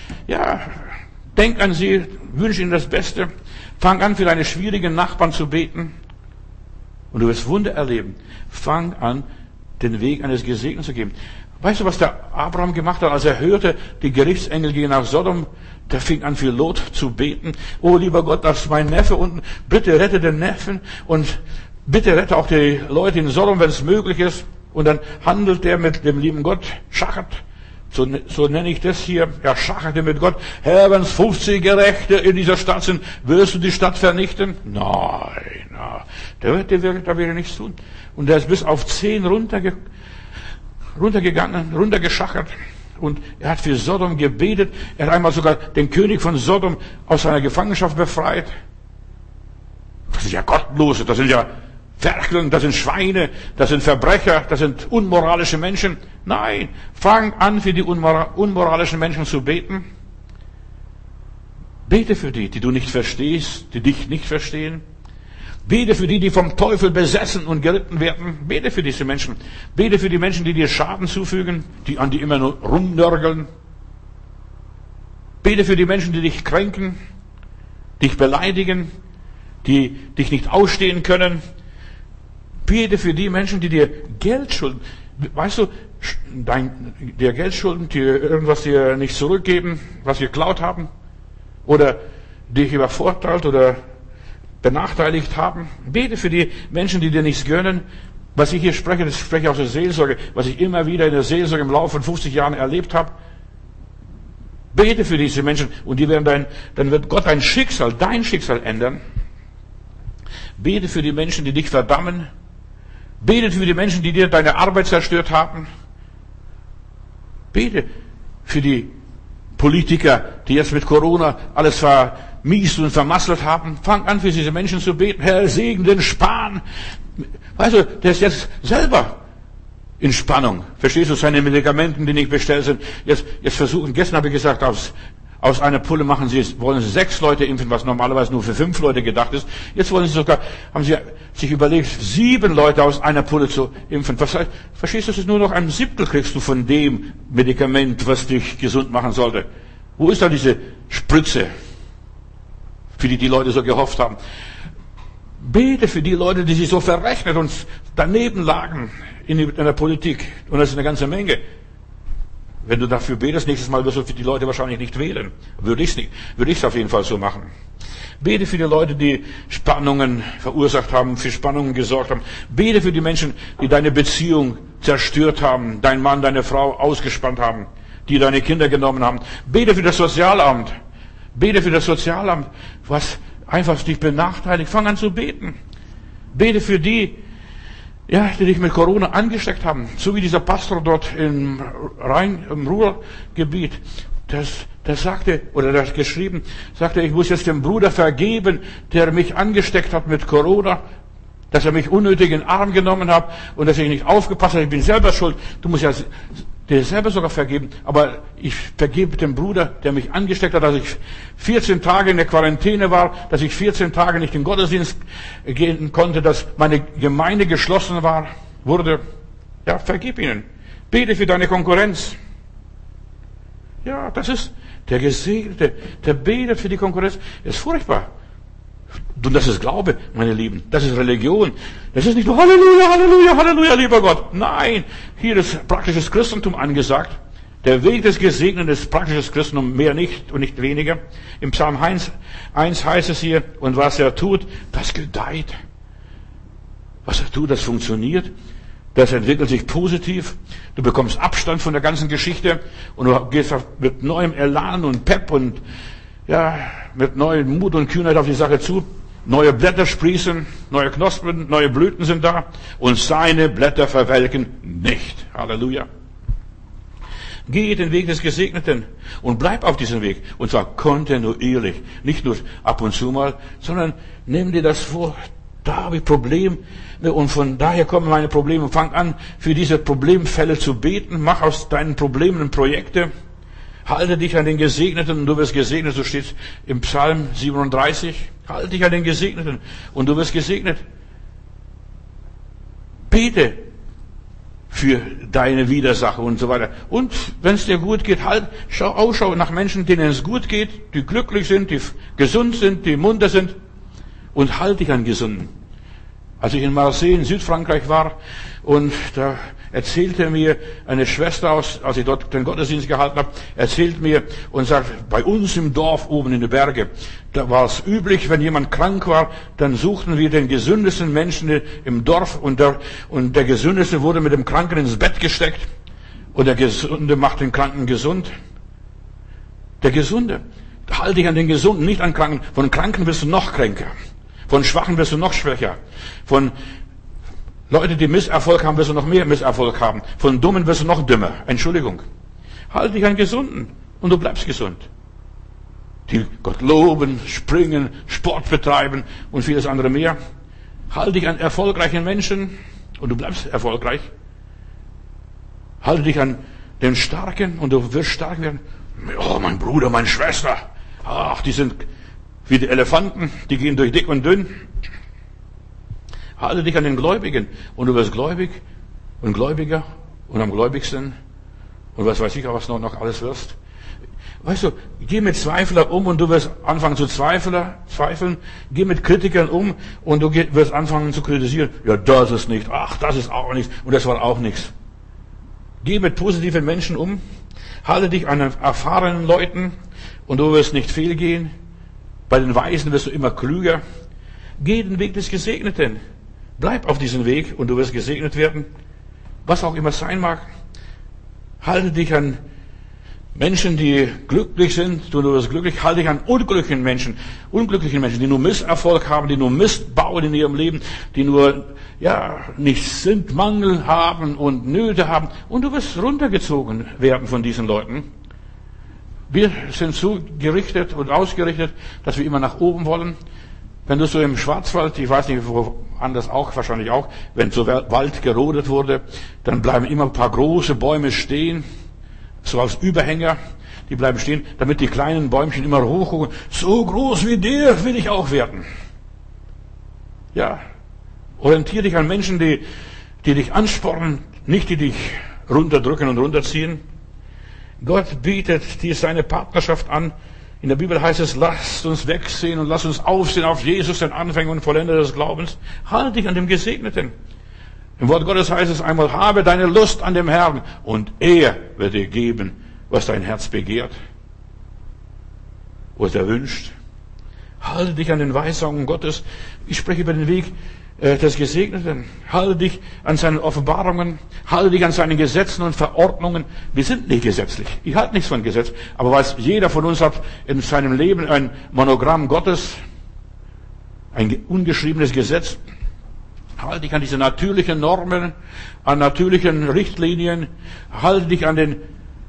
S1: Denk an sie, wünsche ihnen das Beste. Fang an, für deine schwierigen Nachbarn zu beten. Und du wirst Wunder erleben. Fang an, den Weg eines Gesegneten zu geben. Weißt du, was der Abraham gemacht hat, als er hörte, die Gerichtsengel gehen nach Sodom? Der fing an, für Lot zu beten. Oh, lieber Gott, das ist mein Neffe unten. Bitte rette den Neffen und bitte rette auch die Leute in Sodom, wenn es möglich ist. Und dann handelt er mit dem lieben Gott, schachert. So nenne ich das hier. Er schacherte mit Gott. Herr, wenn es 50 Gerechte in dieser Stadt sind, wirst du die Stadt vernichten? Nein, der wird da wieder nichts tun. Und er ist bis auf 10 runtergegangen, runtergeschachert. Und er hat für Sodom gebetet. Er hat einmal sogar den König von Sodom aus seiner Gefangenschaft befreit. Das sind ja Gottlose, das sind ja Ferkeln, das sind Schweine, das sind Verbrecher, das sind unmoralische Menschen. Nein, fang an, für die unmoralischen Menschen zu beten. Bete für die du nicht verstehst, die dich nicht verstehen. Bete für die vom Teufel besessen und geritten werden. Bete für diese Menschen. Bete für die Menschen, die dir Schaden zufügen, an die immer nur rumnörgeln. Bete für die Menschen, die dich kränken, dich beleidigen, die dich nicht ausstehen können. Bete für die Menschen, die dir Geld schulden. Weißt du, dir Geld schulden, die irgendwas dir nicht zurückgeben, was sie geklaut haben, oder dich übervorteilt oder benachteiligt haben. Bete für die Menschen, die dir nichts gönnen. Was ich hier spreche, das spreche ich aus der Seelsorge, was ich immer wieder in der Seelsorge im Laufe von 50 Jahren erlebt habe. Bete für diese Menschen und dann wird Gott dein Schicksal ändern. Bete für die Menschen, die dich verdammen. Bete für die Menschen, die dir deine Arbeit zerstört haben. Bete für die Politiker, die jetzt mit Corona alles vermiest und vermasselt haben. Fang an, für diese Menschen zu beten. Herr, segne den Spahn. Weißt du, der ist jetzt selber in Spannung. Verstehst du, seine Medikamenten, die nicht bestellt sind. Jetzt versuchen, gestern habe ich gesagt, aus einer Pulle wollen sie 6 Leute impfen, was normalerweise nur für 5 Leute gedacht ist. Jetzt haben sie sich überlegt, 7 Leute aus einer Pulle zu impfen. Verstehst du, das ist nur noch ein Siebtel kriegst du von dem Medikament, was dich gesund machen sollte. Wo ist da diese Spritze, für die Leute so gehofft haben? Bete für die Leute, die sich so verrechnet und daneben lagen in der Politik. Und das ist eine ganze Menge. Wenn du dafür betest, nächstes Mal wirst du für die Leute wahrscheinlich nicht wählen. Würde ich es auf jeden Fall so machen. Bete für die Leute, die Spannungen verursacht haben, für Spannungen gesorgt haben. Bete für die Menschen, die deine Beziehung zerstört haben, dein Mann, deine Frau ausgespannt haben, die deine Kinder genommen haben. Bete für das Sozialamt. Bete für das Sozialamt, was einfach dich benachteiligt. Fang an zu beten. Bete für die, ja, die dich mit Corona angesteckt haben. So wie dieser Pastor dort im Ruhrgebiet. Das sagte, oder das geschrieben, sagte, ich muss jetzt dem Bruder vergeben, der mich angesteckt hat mit Corona, dass er mich unnötig in den Arm genommen hat und dass ich nicht aufgepasst habe. Ich bin selber schuld. Du musst ja dir selber sogar vergeben. Aber ich vergebe dem Bruder, der mich angesteckt hat, dass ich 14 Tage in der Quarantäne war, dass ich 14 Tage nicht in den Gottesdienst gehen konnte, dass meine Gemeinde geschlossen wurde. Ja, vergib ihnen. Bete für deine Konkurrenz. Ja, das ist der Gesegnete, der betet für die Konkurrenz. Das ist furchtbar. Und das ist Glaube, meine Lieben. Das ist Religion. Das ist nicht nur Halleluja, Halleluja, Halleluja, lieber Gott. Nein, hier ist praktisches Christentum angesagt. Der Weg des Gesegneten ist praktisches Christentum, mehr nicht und nicht weniger. Im Psalm 1 heißt es hier, und was er tut, das gedeiht. Was er tut, das funktioniert. Das entwickelt sich positiv. Du bekommst Abstand von der ganzen Geschichte und du gehst mit neuem Elan und Pep und ja, mit neuem Mut und Kühnheit auf die Sache zu. Neue Blätter sprießen, neue Knospen, neue Blüten sind da und seine Blätter verwelken nicht. Halleluja. Geh den Weg des Gesegneten und bleib auf diesem Weg. Und zwar kontinuierlich. Nicht nur ab und zu mal, sondern nimm dir das vor. Da habe ich Probleme und von daher kommen meine Probleme. Fang an, für diese Problemfälle zu beten. Mach aus deinen Problemen Projekte. Halte dich an den Gesegneten und du wirst gesegnet. So steht es im Psalm 37. Halte dich an den Gesegneten und du wirst gesegnet. Bete für deine Widersacher und so weiter. Und wenn es dir gut geht, Ausschau nach Menschen, denen es gut geht, die glücklich sind, die gesund sind, die munter sind. Und halte dich an Gesunden. Als ich in Marseille in Südfrankreich war und da erzählte mir eine Schwester als ich dort den Gottesdienst gehalten habe, erzählt mir und sagt, bei uns im Dorf oben in den Bergen, da war es üblich, wenn jemand krank war, dann suchten wir den gesündesten Menschen im Dorf und der gesündeste wurde mit dem Kranken ins Bett gesteckt und der Gesunde macht den Kranken gesund. Der Gesunde. Halte dich an den Gesunden, nicht an Kranken. Von Kranken wirst du noch kränker. Von Schwachen wirst du noch schwächer. Von Leuten, die Misserfolg haben, wirst du noch mehr Misserfolg haben. Von Dummen wirst du noch dümmer. Entschuldigung. Halte dich an Gesunden und du bleibst gesund. Die Gott loben, springen, Sport betreiben und vieles andere mehr. Halte dich an erfolgreichen Menschen und du bleibst erfolgreich. Halte dich an den Starken und du wirst stark werden. Oh, mein Bruder, meine Schwester. Ach, die sind wie die Elefanten, die gehen durch dick und dünn. Halte dich an den Gläubigen und du wirst gläubig und gläubiger und am gläubigsten und was weiß ich, was noch alles wirst. Weißt du, geh mit Zweiflern um und du wirst anfangen zu zweifeln. Geh mit Kritikern um und du wirst anfangen zu kritisieren. Ja, das ist nicht, ach, das ist auch nichts und das war auch nichts. Geh mit positiven Menschen um. Halte dich an erfahrenen Leuten und du wirst nicht fehlgehen. Bei den Weisen wirst du immer klüger. Geh den Weg des Gesegneten. Bleib auf diesem Weg und du wirst gesegnet werden. Was auch immer sein mag. Halte dich an Menschen, die glücklich sind, du wirst glücklich. Halte dich an unglücklichen Menschen, die nur Misserfolg haben, die nur Mist bauen in ihrem Leben, die nur, nichts sind, Mangel haben und Nöte haben. Und du wirst runtergezogen werden von diesen Leuten. Wir sind so gerichtet und ausgerichtet, dass wir immer nach oben wollen. Wenn du so im Schwarzwald, ich weiß nicht, woanders auch, wahrscheinlich auch, wenn so Wald gerodet wurde, dann bleiben immer ein paar große Bäume stehen, so als Überhänger, die bleiben stehen, damit die kleinen Bäumchen immer hochgucken. So groß wie der will ich auch werden. Ja, orientiere dich an Menschen, die dich anspornen, nicht die dich runterdrücken und runterziehen. Gott bietet dir seine Partnerschaft an. In der Bibel heißt es, lasst uns wegsehen und lasst uns aufsehen auf Jesus, den Anfänger und Vollender des Glaubens. Halt dich an dem Gesegneten. Im Wort Gottes heißt es einmal, habe deine Lust an dem Herrn und er wird dir geben, was dein Herz begehrt, was er wünscht. Halte dich an den Weissagungen Gottes. Ich spreche über den Weg des Gesegneten. Halte dich an seinen Offenbarungen. Halte dich an seinen Gesetzen und Verordnungen. Wir sind nicht gesetzlich. Ich halte nichts von Gesetz. Aber was jeder von uns hat in seinem Leben, ein Monogramm Gottes, ein ungeschriebenes Gesetz. Halte dich an diese natürlichen Normen, an natürlichen Richtlinien. Halte dich an den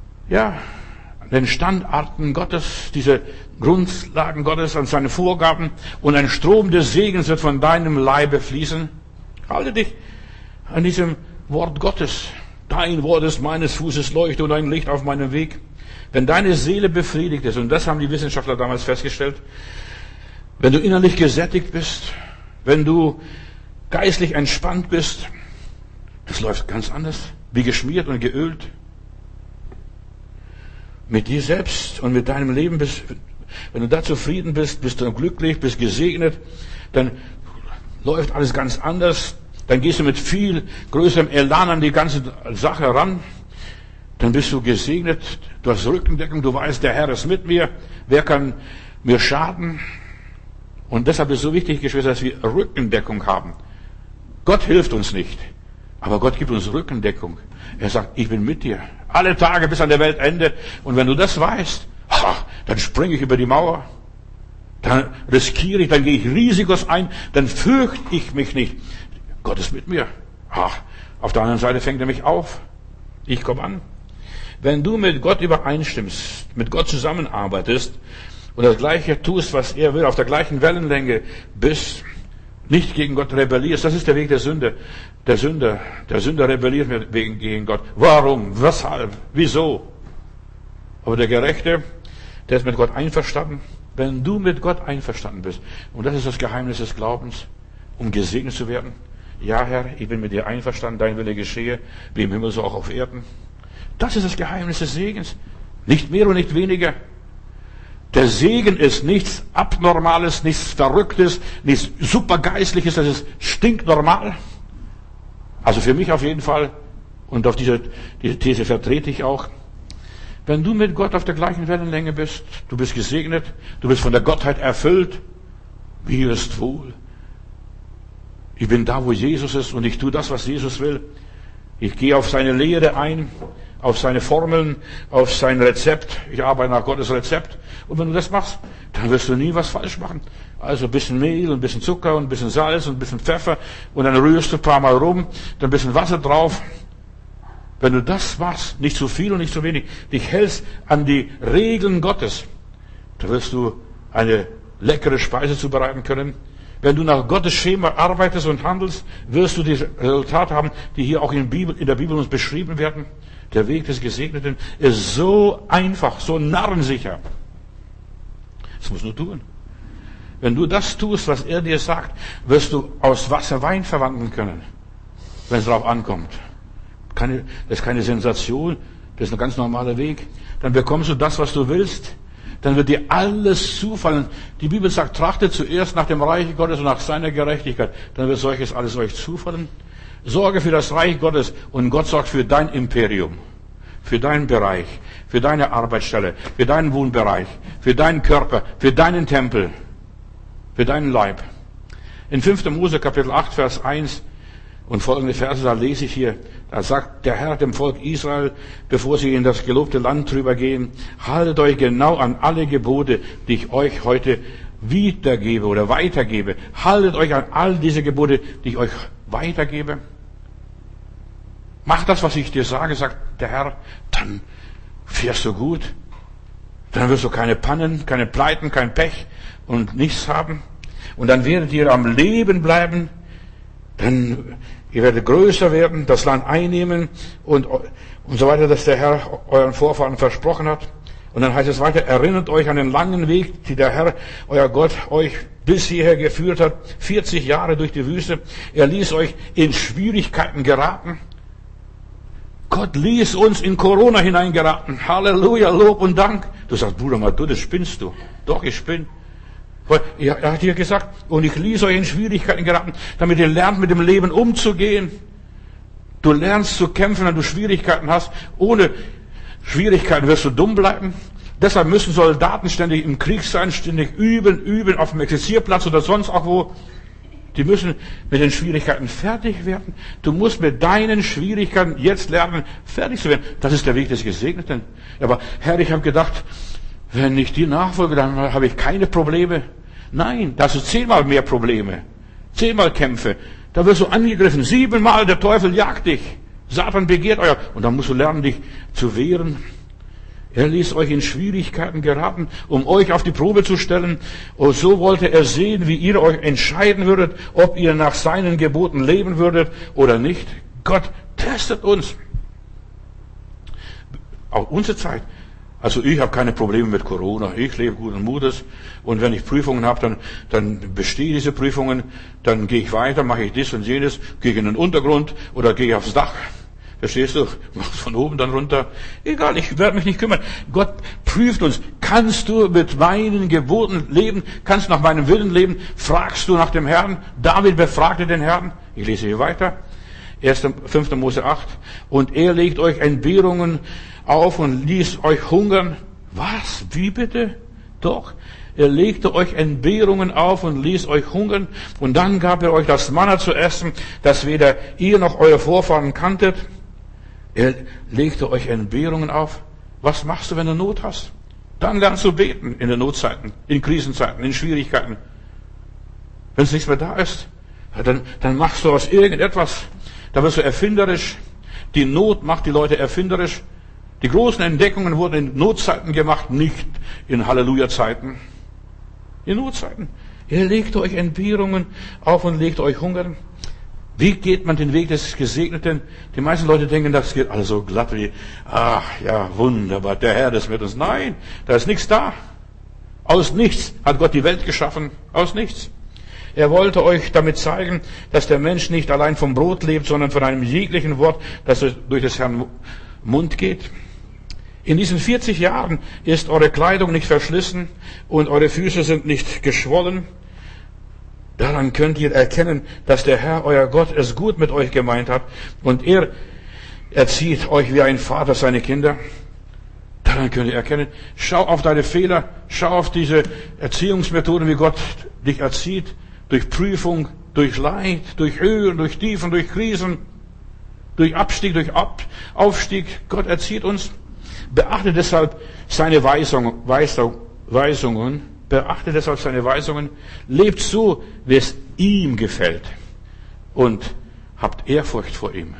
S1: Standarten Gottes, diese Grundlagen Gottes, an seine Vorgaben, und ein Strom des Segens wird von deinem Leibe fließen. Halte dich an diesem Wort Gottes. Dein Wort ist meines Fußes Leuchte und ein Licht auf meinem Weg. Wenn deine Seele befriedigt ist, und das haben die Wissenschaftler damals festgestellt, wenn du innerlich gesättigt bist, wenn du geistlich entspannt bist, das läuft ganz anders, wie geschmiert und geölt. Mit dir selbst und mit deinem Leben bist, wenn du da zufrieden bist, bist du glücklich, bist gesegnet, dann läuft alles ganz anders. Dann gehst du mit viel größerem Elan an die ganze Sache ran. Dann bist du gesegnet, du hast Rückendeckung, du weißt, der Herr ist mit mir. Wer kann mir schaden? Und deshalb ist es so wichtig, Geschwister, dass wir Rückendeckung haben. Gott hilft uns nicht, aber Gott gibt uns Rückendeckung. Er sagt, ich bin mit dir. Alle Tage bis an der Weltende. Und wenn du das weißt, dann springe ich über die Mauer. Dann riskiere ich, dann gehe ich Risikos ein, dann fürchte ich mich nicht. Gott ist mit mir. Auf der anderen Seite fängt er mich auf. Ich komme an. Wenn du mit Gott übereinstimmst, mit Gott zusammenarbeitest und das Gleiche tust, was er will, auf der gleichen Wellenlänge bist, nicht gegen Gott rebellierst, das ist der Weg der Sünde. Der Sünder rebelliert gegen Gott. Warum? Weshalb? Wieso? Aber der Gerechte, der ist mit Gott einverstanden. Wenn du mit Gott einverstanden bist, und das ist das Geheimnis des Glaubens, um gesegnet zu werden. Ja, Herr, ich bin mit dir einverstanden, dein Wille geschehe, wie im Himmel so auch auf Erden. Das ist das Geheimnis des Segens. Nicht mehr und nicht weniger. Der Segen ist nichts Abnormales, nichts Verrücktes, nichts Supergeistliches, das ist stinknormal. Also für mich auf jeden Fall, und auf diese These vertrete ich auch. Wenn du mit Gott auf der gleichen Wellenlänge bist, du bist gesegnet, du bist von der Gottheit erfüllt, mir ist wohl. Ich bin da, wo Jesus ist, und ich tue das, was Jesus will. Ich gehe auf seine Lehre ein, auf seine Formeln, auf sein Rezept. Ich arbeite nach Gottes Rezept. Und wenn du das machst, dann wirst du nie was falsch machen. Also ein bisschen Mehl und ein bisschen Zucker und ein bisschen Salz und ein bisschen Pfeffer, und dann rührst du ein paar Mal rum, dann ein bisschen Wasser drauf. Wenn du das machst, nicht zu viel und nicht zu wenig, dich hältst an die Regeln Gottes, dann wirst du eine leckere Speise zubereiten können. Wenn du nach Gottes Schema arbeitest und handelst, wirst du die Resultate haben, die hier auch in der Bibel uns beschrieben werden. Der Weg des Gesegneten ist so einfach, so narrensicher. Das musst du tun. Wenn du das tust, was er dir sagt, wirst du aus Wasser Wein verwandeln können, wenn es darauf ankommt. Das ist keine Sensation, das ist ein ganz normaler Weg. Dann bekommst du das, was du willst. Dann wird dir alles zufallen. Die Bibel sagt, trachtet zuerst nach dem Reich Gottes und nach seiner Gerechtigkeit. Dann wird solches alles euch zufallen. Sorge für das Reich Gottes, und Gott sorgt für dein Imperium, für deinen Bereich, für deine Arbeitsstelle, für deinen Wohnbereich, für deinen Körper, für deinen Tempel, für deinen Leib. In 5. Mose Kapitel 8, Vers 1 und folgende Verse, da lese ich hier, da sagt der Herr dem Volk Israel, bevor sie in das gelobte Land drüber gehen, haltet euch genau an alle Gebote, die ich euch heute wiedergebe oder weitergebe. Haltet euch an all diese Gebote, die ich euch weitergebe. Mach das, was ich dir sage, sagt der Herr, dann fährst du gut. Dann wirst du keine Pannen, keine Pleiten, kein Pech und nichts haben. Und dann werdet ihr am Leben bleiben. Dann ihr werdet größer werden, das Land einnehmen und so weiter, das der Herr euren Vorfahren versprochen hat. Und dann heißt es weiter, erinnert euch an den langen Weg, die der Herr, euer Gott, euch bis hierher geführt hat. 40 Jahre durch die Wüste. Er ließ euch in Schwierigkeiten geraten. Gott ließ uns in Corona hineingeraten. Halleluja, Lob und Dank. Du sagst, Bruder, mal du, das spinnst du. Doch, ich spinne. Er hat dir gesagt, und ich ließ euch in Schwierigkeiten geraten, damit ihr lernt, mit dem Leben umzugehen. Du lernst zu kämpfen, wenn du Schwierigkeiten hast. Ohne Schwierigkeiten wirst du dumm bleiben. Deshalb müssen Soldaten ständig im Krieg sein, ständig üben auf dem Exerzierplatz oder sonst auch wo. Die müssen mit den Schwierigkeiten fertig werden. Du musst mit deinen Schwierigkeiten jetzt lernen, fertig zu werden. Das ist der Weg des Gesegneten. Aber Herr, ich habe gedacht, wenn ich dir nachfolge, dann habe ich keine Probleme. Nein, da hast du 10-mal mehr Probleme. 10-mal Kämpfe. Da wirst du angegriffen. 7-mal der Teufel jagt dich. Satan begehrt euch. Und dann musst du lernen, dich zu wehren. Er ließ euch in Schwierigkeiten geraten, um euch auf die Probe zu stellen. Und so wollte er sehen, wie ihr euch entscheiden würdet, ob ihr nach seinen Geboten leben würdet oder nicht. Gott testet uns. Auch unsere Zeit. Also ich habe keine Probleme mit Corona. Ich lebe guten Mutes. Und wenn ich Prüfungen habe, dann bestehe ich diese Prüfungen. Dann gehe ich weiter, mache ich dies und jenes, gehe in den Untergrund oder gehe aufs Dach. Verstehst du? Machst von oben dann runter. Egal, ich werde mich nicht kümmern. Gott prüft uns. Kannst du mit meinen Geboten leben? Kannst du nach meinem Willen leben? Fragst du nach dem Herrn? David befragte den Herrn. Ich lese hier weiter. 5. Mose 8. Und er legt euch Entbehrungen auf und ließ euch hungern. Was? Wie bitte? Doch. Er legte euch Entbehrungen auf und ließ euch hungern. Und dann gab er euch das Manna zu essen, das weder ihr noch eure Vorfahren kanntet. Er legte euch Entbehrungen auf. Was machst du, wenn du Not hast? Dann lernst du beten in den Notzeiten, in Krisenzeiten, in Schwierigkeiten. Wenn es nichts mehr da ist, dann machst du aus irgendetwas. Da wirst du erfinderisch. Die Not macht die Leute erfinderisch. Die großen Entdeckungen wurden in Notzeiten gemacht, nicht in Halleluja-Zeiten. In Notzeiten. Er legte euch Entbehrungen auf und legte euch Hungern. Wie geht man den Weg des Gesegneten? Die meisten Leute denken, das geht alles so glatt wie, ach ja, wunderbar, der Herr ist mit uns. Nein, da ist nichts da. Aus nichts hat Gott die Welt geschaffen. Aus nichts. Er wollte euch damit zeigen, dass der Mensch nicht allein vom Brot lebt, sondern von einem jeglichen Wort, das durch des Herrn Mund geht. In diesen 40 Jahren ist eure Kleidung nicht verschlissen und eure Füße sind nicht geschwollen. Daran könnt ihr erkennen, dass der Herr, euer Gott, es gut mit euch gemeint hat und er erzieht euch wie ein Vater seine Kinder. Daran könnt ihr erkennen. Schau auf deine Fehler, schau auf diese Erziehungsmethoden, wie Gott dich erzieht, durch Prüfung, durch Leid, durch Höhen, durch Tiefen, durch Krisen, durch Abstieg, durch Aufstieg. Gott erzieht uns. Beachte deshalb seine Weisungen. Beachtet deshalb seine Weisungen, lebt so, wie es ihm gefällt und habt Ehrfurcht vor ihm.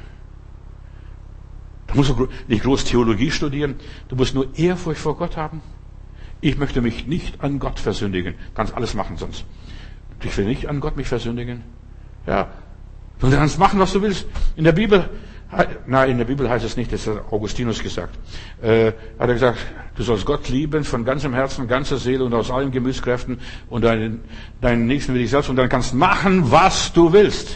S1: Du musst nicht groß Theologie studieren, du musst nur Ehrfurcht vor Gott haben. Ich möchte mich nicht an Gott versündigen, kannst alles machen sonst. Ich will nicht an Gott mich versündigen. Ja, du kannst machen, was du willst. In der Bibel heißt es nicht, das hat Augustinus gesagt. Hat er gesagt, du sollst Gott lieben von ganzem Herzen, ganzer Seele und aus allen Gemütskräften und deinen Nächsten wie dich selbst und dann kannst machen, was du willst.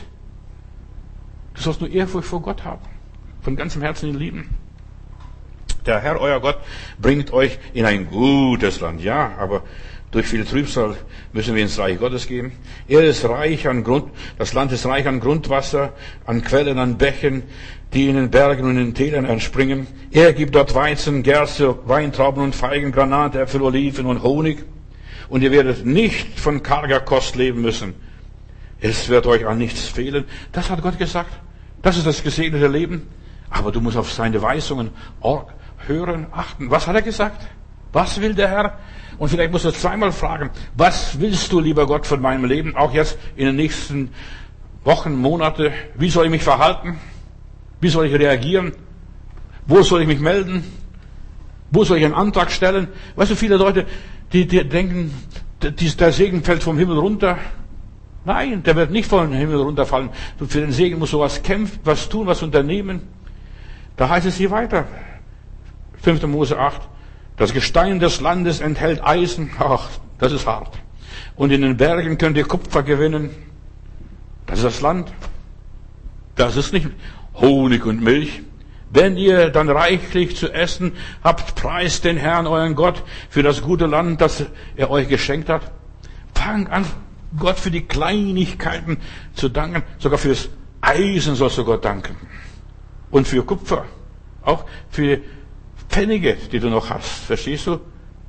S1: Du sollst nur Ehrfurcht vor Gott haben. Von ganzem Herzen ihn lieben. Der Herr, euer Gott, bringt euch in ein gutes Land. Ja, aber durch viel Trübsal müssen wir ins Reich Gottes gehen. Das Land ist reich an Grundwasser, an Quellen, an Bächen, die in den Bergen und in den Tälern entspringen. Er gibt dort Weizen, Gerste, Weintrauben und Feigen, Granatäpfel, Oliven und Honig. Und ihr werdet nicht von karger Kost leben müssen. Es wird euch an nichts fehlen. Das hat Gott gesagt. Das ist das gesegnete Leben. Aber du musst auf seine Weisungen hören, achten. Was hat er gesagt? Was will der Herr? Und vielleicht musst du zweimal fragen, was willst du, lieber Gott, von meinem Leben? Auch jetzt in den nächsten Wochen, Monate. Wie soll ich mich verhalten? Wie soll ich reagieren? Wo soll ich mich melden? Wo soll ich einen Antrag stellen? Weißt du, viele Leute, die denken, der Segen fällt vom Himmel runter. Nein, der wird nicht vom Himmel runterfallen. Für den Segen musst du was kämpfen, was tun, was unternehmen. Da heißt es hier weiter. 5. Mose 8. Das Gestein des Landes enthält Eisen. Ach, das ist hart. Und in den Bergen könnt ihr Kupfer gewinnen. Das ist das Land. Das ist nicht Honig und Milch. Wenn ihr dann reichlich zu essen habt, preist den Herrn, euren Gott, für das gute Land, das er euch geschenkt hat. Fang an, Gott für die Kleinigkeiten zu danken. Sogar fürs Eisen sollst du Gott danken. Und für Kupfer. Auch für Pfennige, die du noch hast. Verstehst du?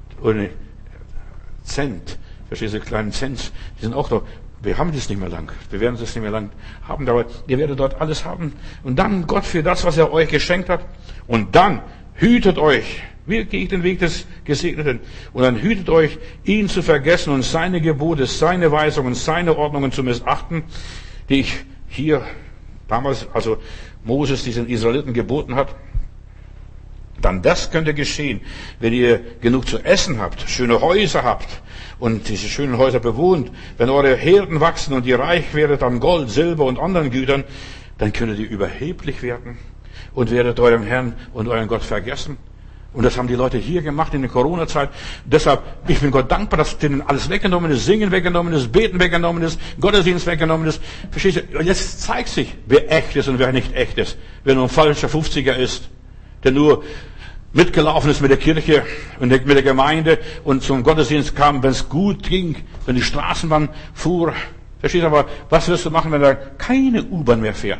S1: ohne Cent, verstehst du, kleinen Cent, die sind auch da. Wir haben das nicht mehr lang. Wir werden das nicht mehr lang haben, aber ihr werdet dort alles haben. Und dann Gott für das, was er euch geschenkt hat. Und dann hütet euch. Wie geht den Weg des Gesegneten? Und dann hütet euch, ihn zu vergessen und seine Gebote, seine Weisungen, seine Ordnungen zu missachten, die ich hier damals, also Moses diesen Israeliten geboten hat. Dann das könnte geschehen, wenn ihr genug zu essen habt, schöne Häuser habt und diese schönen Häuser bewohnt, wenn eure Herden wachsen und ihr reich werdet an Gold, Silber und anderen Gütern, dann könntet ihr überheblich werden und werdet euren Herrn und euren Gott vergessen. Und das haben die Leute hier gemacht in der Corona-Zeit. Deshalb, ich bin Gott dankbar, dass denen alles weggenommen ist, Singen weggenommen ist, Beten weggenommen ist, Gottesdienst weggenommen ist. Verstehst du? Jetzt zeigt sich, wer echt ist und wer nicht echt ist. Wer nur ein falscher 50er ist, der nur mitgelaufen ist mit der Kirche und mit der Gemeinde und zum Gottesdienst kam, wenn es gut ging, wenn die Straßenbahn fuhr. Verstehst du? Aber was wirst du machen, wenn da keine U-Bahn mehr fährt?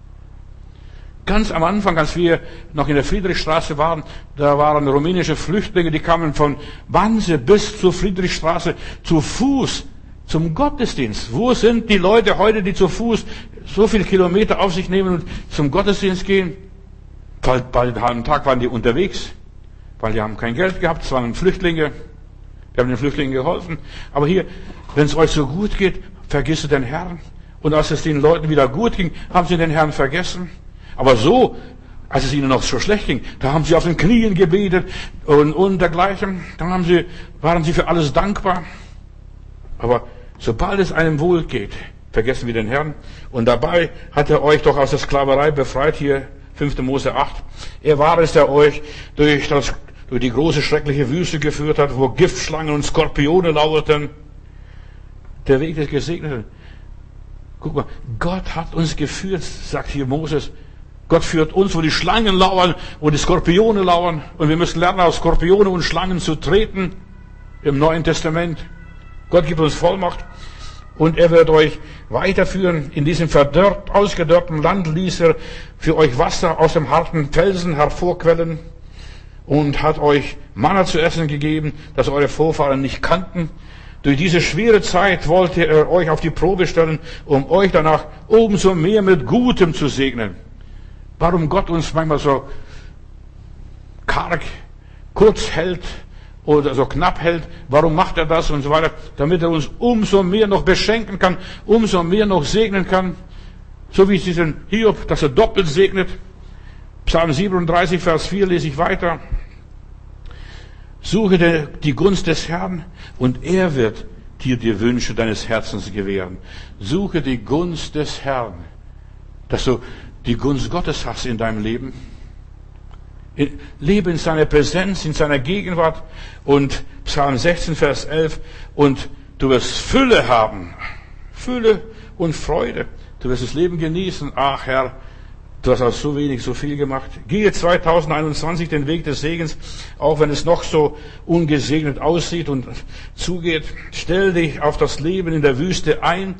S1: Ganz am Anfang, als wir noch in der Friedrichstraße waren, da waren rumänische Flüchtlinge, die kamen von Wannsee bis zur Friedrichstraße zu Fuß zum Gottesdienst. Wo sind die Leute heute, die zu Fuß so viele Kilometer auf sich nehmen und zum Gottesdienst gehen? Bald einen halben Tag waren die unterwegs, weil die haben kein Geld gehabt, es waren Flüchtlinge. Wir haben den Flüchtlingen geholfen. Aber hier, wenn es euch so gut geht, vergisst ihr den Herrn. Und als es den Leuten wieder gut ging, haben sie den Herrn vergessen. Aber so, als es ihnen noch so schlecht ging, da haben sie auf den Knien gebetet und dergleichen. Dann waren sie für alles dankbar. Aber sobald es einem wohl geht, vergessen wir den Herrn. Und dabei hat er euch doch aus der Sklaverei befreit, hier 5. Mose 8. Er war es, der euch durch die große schreckliche Wüste geführt hat, wo Giftschlangen und Skorpione lauerten. Der Weg des Gesegneten. Guck mal, Gott hat uns geführt, sagt hier Moses. Gott führt uns, wo die Schlangen lauern, wo die Skorpione lauern. Und wir müssen lernen, auf Skorpione und Schlangen zu treten im Neuen Testament. Gott gibt uns Vollmacht. Und er wird euch weiterführen. In diesem ausgedörrten Land ließ er für euch Wasser aus dem harten Felsen hervorquellen und hat euch Manna zu essen gegeben, das eure Vorfahren nicht kannten. Durch diese schwere Zeit wollte er euch auf die Probe stellen, um euch danach umso mehr mit Gutem zu segnen. Warum Gott uns manchmal so karg, kurz hält oder so knapp hält, warum macht er das und so weiter, damit er uns umso mehr noch beschenken kann, umso mehr noch segnen kann, so wie es diesen Hiob, dass er doppelt segnet. Psalm 37, Vers 4 lese ich weiter. Suche die Gunst des Herrn und er wird dir die Wünsche deines Herzens gewähren. Suche die Gunst des Herrn, dass du die Gunst Gottes hast in deinem Leben. Lebe in seiner Präsenz, in seiner Gegenwart. Und Psalm 16, Vers 11. Und du wirst Fülle haben. Fülle und Freude. Du wirst das Leben genießen. Ach Herr, du hast aus so wenig so viel gemacht. Gehe 2021 den Weg des Segens, auch wenn es noch so ungesegnet aussieht und zugeht. Stell dich auf das Leben in der Wüste ein.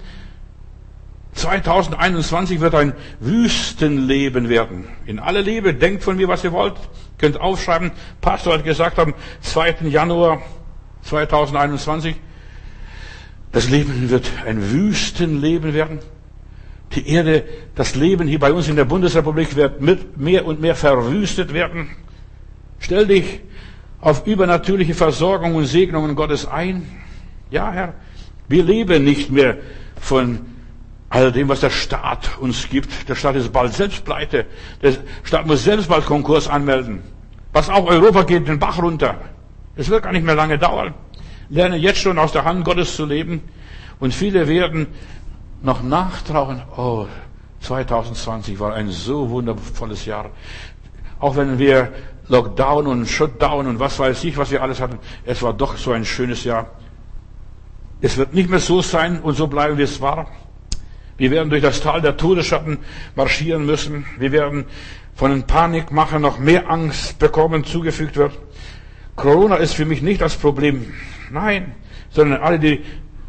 S1: 2021 wird ein Wüstenleben werden. In aller Liebe, denkt von mir, was ihr wollt. Könnt aufschreiben. Pastor hat gesagt am 2. Januar 2021, das Leben wird ein Wüstenleben werden. Die Erde, das Leben hier bei uns in der Bundesrepublik wird mehr und mehr verwüstet werden. Stell dich auf übernatürliche Versorgung und Segnungen Gottes ein. Ja, Herr, wir leben nicht mehr von all dem, was der Staat uns gibt. Der Staat ist bald selbst pleite. Der Staat muss selbst bald Konkurs anmelden. Was auch Europa geht den Bach runter. Es wird gar nicht mehr lange dauern. Lerne jetzt schon aus der Hand Gottes zu leben. Und viele werden noch nachtrauern. Oh, 2020 war ein so wundervolles Jahr. Auch wenn wir Lockdown und Shutdown und was weiß ich, was wir alles hatten. Es war doch so ein schönes Jahr. Es wird nicht mehr so sein und so bleiben, wie es war. Wir werden durch das Tal der Todesschatten marschieren müssen. Wir werden von den Panikmachern noch mehr Angst bekommen, zugefügt wird. Corona ist für mich nicht das Problem. Nein, sondern alle, die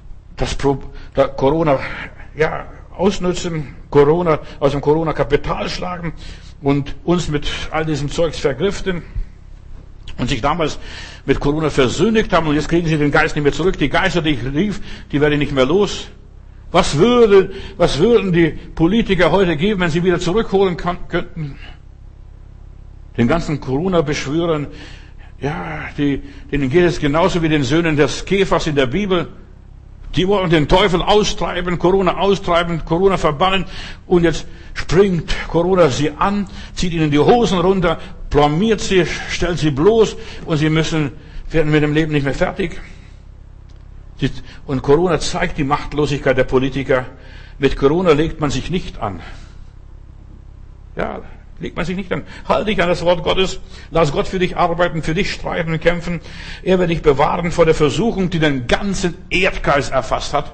S1: Corona ausnutzen, aus dem Corona Kapital schlagen und uns mit all diesem Zeugs vergiften und sich damals mit Corona versöhnigt haben und jetzt kriegen sie den Geist nicht mehr zurück. Die Geister, die ich rief, die werde ich nicht mehr los. Was würden die Politiker heute geben, wenn sie wieder zurückholen könnten? Den ganzen Corona-Beschwörern, ja, denen geht es genauso wie den Söhnen des Käfers in der Bibel. Die wollen den Teufel austreiben, Corona verbannen. Und jetzt springt Corona sie an, zieht ihnen die Hosen runter, blamiert sie, stellt sie bloß und sie werden mit dem Leben nicht mehr fertig. Und Corona zeigt die Machtlosigkeit der Politiker. Mit Corona legt man sich nicht an. Ja, legt man sich nicht an. Halt dich an das Wort Gottes. Lass Gott für dich arbeiten, für dich streiten und kämpfen. Er wird dich bewahren vor der Versuchung, die den ganzen Erdkreis erfasst hat.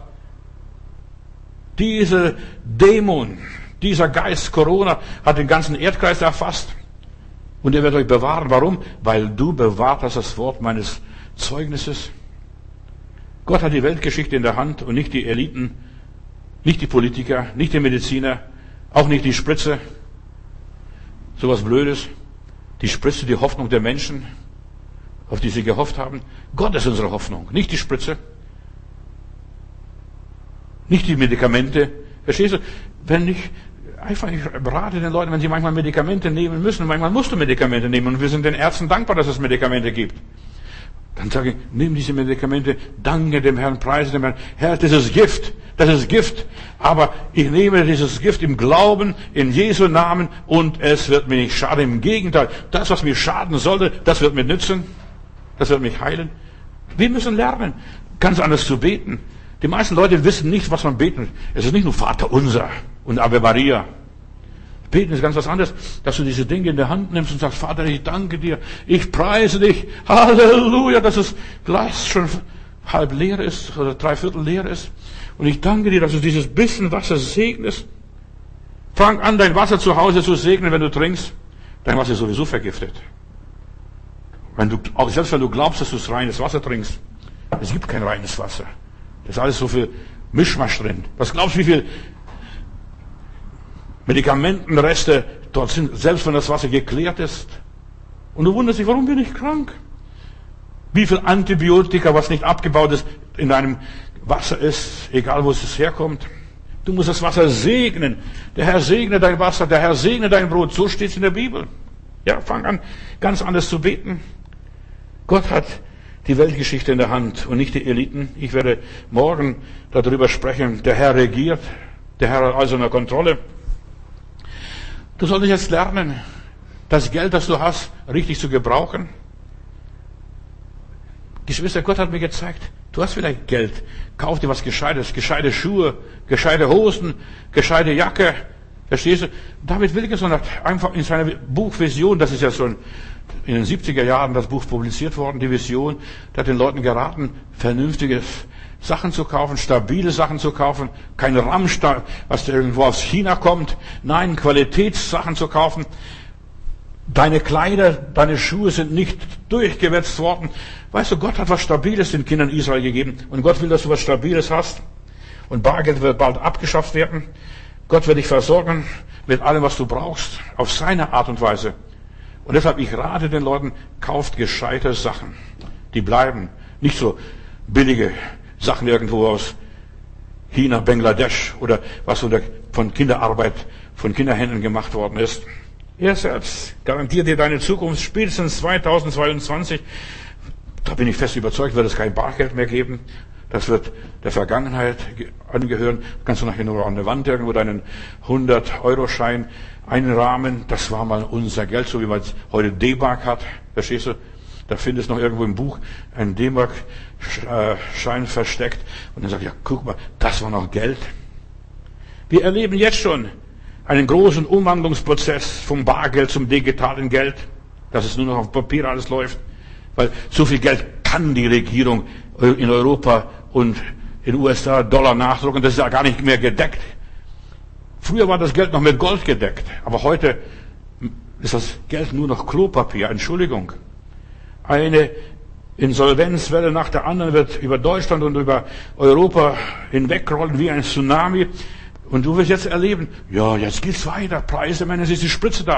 S1: Dieser Dämon, dieser Geist Corona hat den ganzen Erdkreis erfasst. Und er wird euch bewahren. Warum? Weil du bewahrt hast das Wort meines Zeugnisses. Gott hat die Weltgeschichte in der Hand und nicht die Eliten, nicht die Politiker, nicht die Mediziner, auch nicht die Spritze. Sowas Blödes. Die Spritze, die Hoffnung der Menschen, auf die sie gehofft haben. Gott ist unsere Hoffnung, nicht die Spritze. Nicht die Medikamente. Verstehst du? Ich rate den Leuten, wenn sie manchmal Medikamente nehmen müssen, manchmal musst du Medikamente nehmen und wir sind den Ärzten dankbar, dass es Medikamente gibt. Dann sage ich, nimm diese Medikamente, danke dem Herrn, preise dem Herrn. Herr, das ist Gift. Aber ich nehme dieses Gift im Glauben, in Jesu Namen, und es wird mir nicht schaden. Im Gegenteil, das, was mir schaden sollte, das wird mir nützen. Das wird mich heilen. Wir müssen lernen, ganz anders zu beten. Die meisten Leute wissen nicht, was man beten. Es ist nicht nur Vater unser und Ave Maria. Beten ist ganz was anderes, dass du diese Dinge in der Hand nimmst und sagst, Vater, ich danke dir, ich preise dich, Halleluja, dass das Glas schon halb leer ist oder 3/4 leer ist. Und ich danke dir, dass du dieses bisschen Wasser segnest. Fang an, dein Wasser zu Hause zu segnen, wenn du trinkst. Dein Wasser ist sowieso vergiftet. Selbst wenn du glaubst, dass du reines Wasser trinkst, es gibt kein reines Wasser. Da ist alles so viel Mischmasch drin. Was glaubst du, wie viel Medikamentenreste dort sind, selbst wenn das Wasser geklärt ist? Und du wunderst dich, warum bin ich krank? Wie viel Antibiotika, was nicht abgebaut ist, in deinem Wasser ist, egal wo es herkommt. Du musst das Wasser segnen. Der Herr segne dein Wasser, der Herr segne dein Brot. So steht es in der Bibel. Ja, fang an, ganz anders zu beten. Gott hat die Weltgeschichte in der Hand und nicht die Eliten. Ich werde morgen darüber sprechen. Der Herr regiert. Der Herr hat also eine Kontrolle. Du solltest jetzt lernen, das Geld, das du hast, richtig zu gebrauchen. Geschwister, Gott hat mir gezeigt, du hast vielleicht Geld. Kauf dir was Gescheites, gescheite Schuhe, gescheite Hosen, gescheite Jacke. Verstehst du? David Wilkerson hat einfach in seiner Buchvision, das ist ja schon in den 70er Jahren das Buch publiziert worden, die Vision, der hat den Leuten geraten, vernünftige Sachen zu kaufen, stabile Sachen zu kaufen, kein Ramsch, was irgendwo aus China kommt, nein, Qualitätssachen zu kaufen. Deine Kleider, deine Schuhe sind nicht durchgewetzt worden. Weißt du, Gott hat was Stabiles den Kindern Israel gegeben und Gott will, dass du was Stabiles hast. Und Bargeld wird bald abgeschafft werden. Gott wird dich versorgen mit allem, was du brauchst, auf seine Art und Weise. Und deshalb, ich rate den Leuten, kauft gescheite Sachen. Die bleiben. Nicht so billige Sachen irgendwo aus China, Bangladesch oder was von Kinderarbeit, von Kinderhänden gemacht worden ist. Er selbst garantiert dir deine Zukunft spätestens 2022. Da bin ich fest überzeugt, wird es kein Bargeld mehr geben. Das wird der Vergangenheit angehören. Kannst du nachher nur an der Wand irgendwo deinen 100-Euro-Schein einrahmen. Das war mal unser Geld, so wie man heute D-Mark hat. Verstehst du? Da findest du noch irgendwo im Buch einen D-Mark-Schein versteckt. Und dann sagt ja, guck mal, das war noch Geld. Wir erleben jetzt schon einen großen Umwandlungsprozess vom Bargeld zum digitalen Geld, dass es nur noch auf Papier alles läuft. Weil so viel Geld kann die Regierung in Europa und in den USA Dollar nachdrucken. Das ist ja gar nicht mehr gedeckt. Früher war das Geld noch mit Gold gedeckt. Aber heute ist das Geld nur noch Klopapier. Entschuldigung. Eine Insolvenzwelle nach der anderen wird über Deutschland und über Europa hinwegrollen wie ein Tsunami. Und du wirst jetzt erleben, ja, jetzt geht's weiter. Preise, Männer, es ist die Spritze da.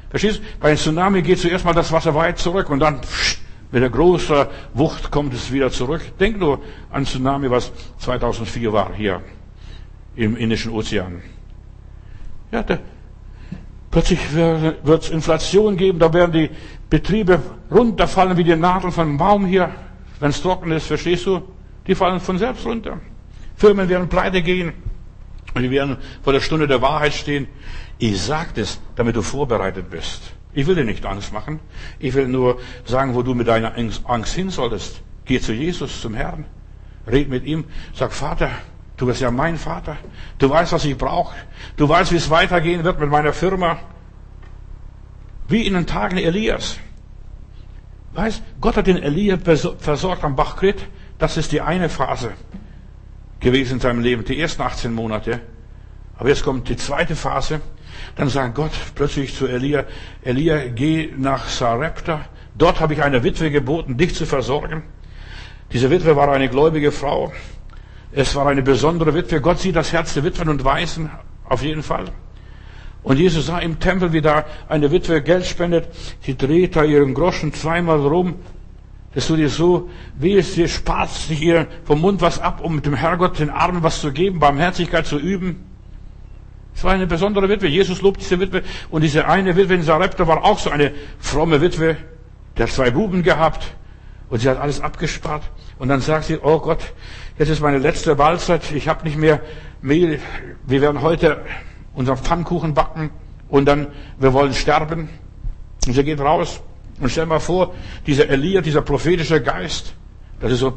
S1: Verstehst du? Bei einem Tsunami geht zuerst mal das Wasser weit zurück und dann mit der großen Wucht kommt es wieder zurück. Denk nur an Tsunami, was 2004 war hier im Indischen Ozean. Ja, plötzlich wird es Inflation geben, da werden die Betriebe runterfallen wie die Nadeln von einem Baum hier, wenn es trocken ist, verstehst du? Die fallen von selbst runter. Firmen werden pleite gehen und die werden vor der Stunde der Wahrheit stehen. Ich sage das, damit du vorbereitet bist. Ich will dir nicht Angst machen. Ich will nur sagen, wo du mit deiner Angst hin solltest. Geh zu Jesus, zum Herrn. Red mit ihm. Sag, Vater, du bist ja mein Vater. Du weißt, was ich brauche. Du weißt, wie es weitergehen wird mit meiner Firma. Wie in den Tagen Elias. Weißt, Gott hat den Elia versorgt am Bach Krit. Das ist die eine Phase gewesen in seinem Leben, die ersten 18 Monate. Aber jetzt kommt die zweite Phase. Dann sagt Gott plötzlich zu Elia, Elia, geh nach Sarepta. Dort habe ich einer Witwe geboten, dich zu versorgen. Diese Witwe war eine gläubige Frau. Es war eine besondere Witwe. Gott sieht das Herz der Witwen und Waisen auf jeden Fall. Und Jesus sah im Tempel, wie da eine Witwe Geld spendet. Sie dreht da ihren Groschen zweimal rum. Das tut ihr so weh, sie spart sich ihr vom Mund was ab, um mit dem Herrgott den Armen was zu geben, Barmherzigkeit zu üben. Es war eine besondere Witwe. Jesus lobt diese Witwe. Und diese eine Witwe in Sarepta war auch so eine fromme Witwe. Die hat 2 Buben gehabt. Und sie hat alles abgespart. Und dann sagt sie, oh Gott, jetzt ist meine letzte Mahlzeit. Ich habe nicht mehr Mehl. Wir werden heute unseren Pfannkuchen backen. Und dann, wir wollen sterben. Und sie geht raus. Und stell mal vor, dieser Elia, dieser prophetische Geist, das ist so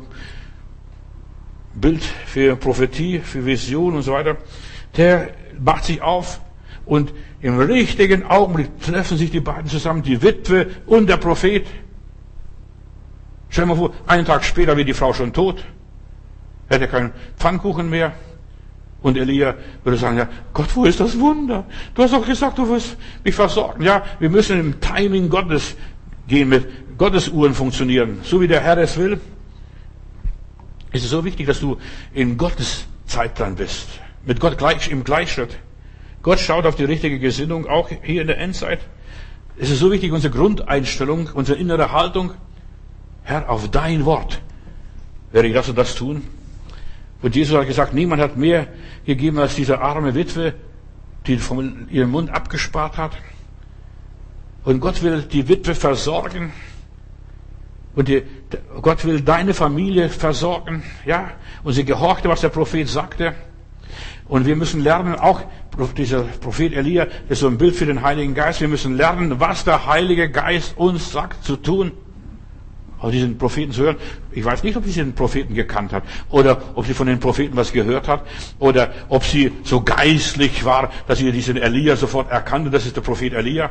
S1: Bild für Prophetie, für Vision und so weiter, der macht sich auf und im richtigen Augenblick treffen sich die beiden zusammen, die Witwe und der Prophet. Stell dir mal vor, einen Tag später wird die Frau schon tot, hätte keinen Pfannkuchen mehr. Und Elia würde sagen, ja, Gott, wo ist das Wunder? Du hast doch gesagt, du wirst mich versorgen. Ja, wir müssen im Timing Gottes gehen, mit Gottes Uhren funktionieren, so wie der Herr es will. Es ist so wichtig, dass du in Gottes Zeitplan bist. Mit Gott im Gleichschritt. Gott schaut auf die richtige Gesinnung, auch hier in der Endzeit. Es ist so wichtig, unsere Grundeinstellung, unsere innere Haltung. Herr, auf dein Wort werde ich das und das tun. Und Jesus hat gesagt, niemand hat mehr gegeben als diese arme Witwe, die von ihrem Mund abgespart hat. Und Gott will die Witwe versorgen. Und Gott will deine Familie versorgen. Ja, und sie gehorchte, was der Prophet sagte. Und wir müssen lernen, auch dieser Prophet Elia, das ist so ein Bild für den Heiligen Geist. Wir müssen lernen, was der Heilige Geist uns sagt zu tun. Aber diesen Propheten zu hören, ich weiß nicht, ob sie den Propheten gekannt hat, oder ob sie von den Propheten was gehört hat, oder ob sie so geistlich war, dass sie diesen Elia sofort erkannte, das ist der Prophet Elia.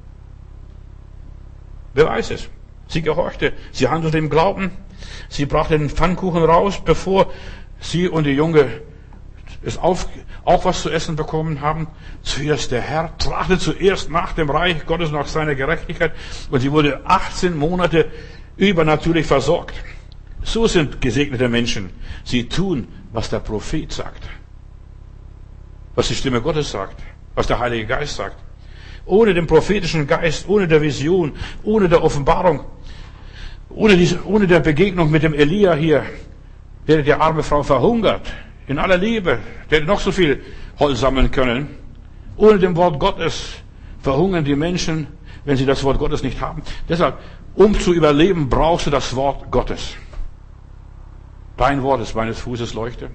S1: Wer weiß es? Sie gehorchte, sie handelte im Glauben, sie brachte den Pfannkuchen raus, bevor sie und die Junge auch was zu essen bekommen haben. Zuerst der Herr trachtete zuerst nach dem Reich Gottes, nach seiner Gerechtigkeit, und sie wurde 18 Monate übernatürlich versorgt. So sind gesegnete Menschen. Sie tun, was der Prophet sagt, was die Stimme Gottes sagt, was der Heilige Geist sagt. Ohne den prophetischen Geist, ohne der Vision, ohne der Offenbarung, ohne der Begegnung mit dem Elia hier, wäre die arme Frau verhungert. In aller Liebe, der hätte noch so viel Holz sammeln können. Ohne dem Wort Gottes verhungern die Menschen, wenn sie das Wort Gottes nicht haben. Deshalb, um zu überleben, brauchst du das Wort Gottes. Dein Wort ist meines Fußes Leuchte.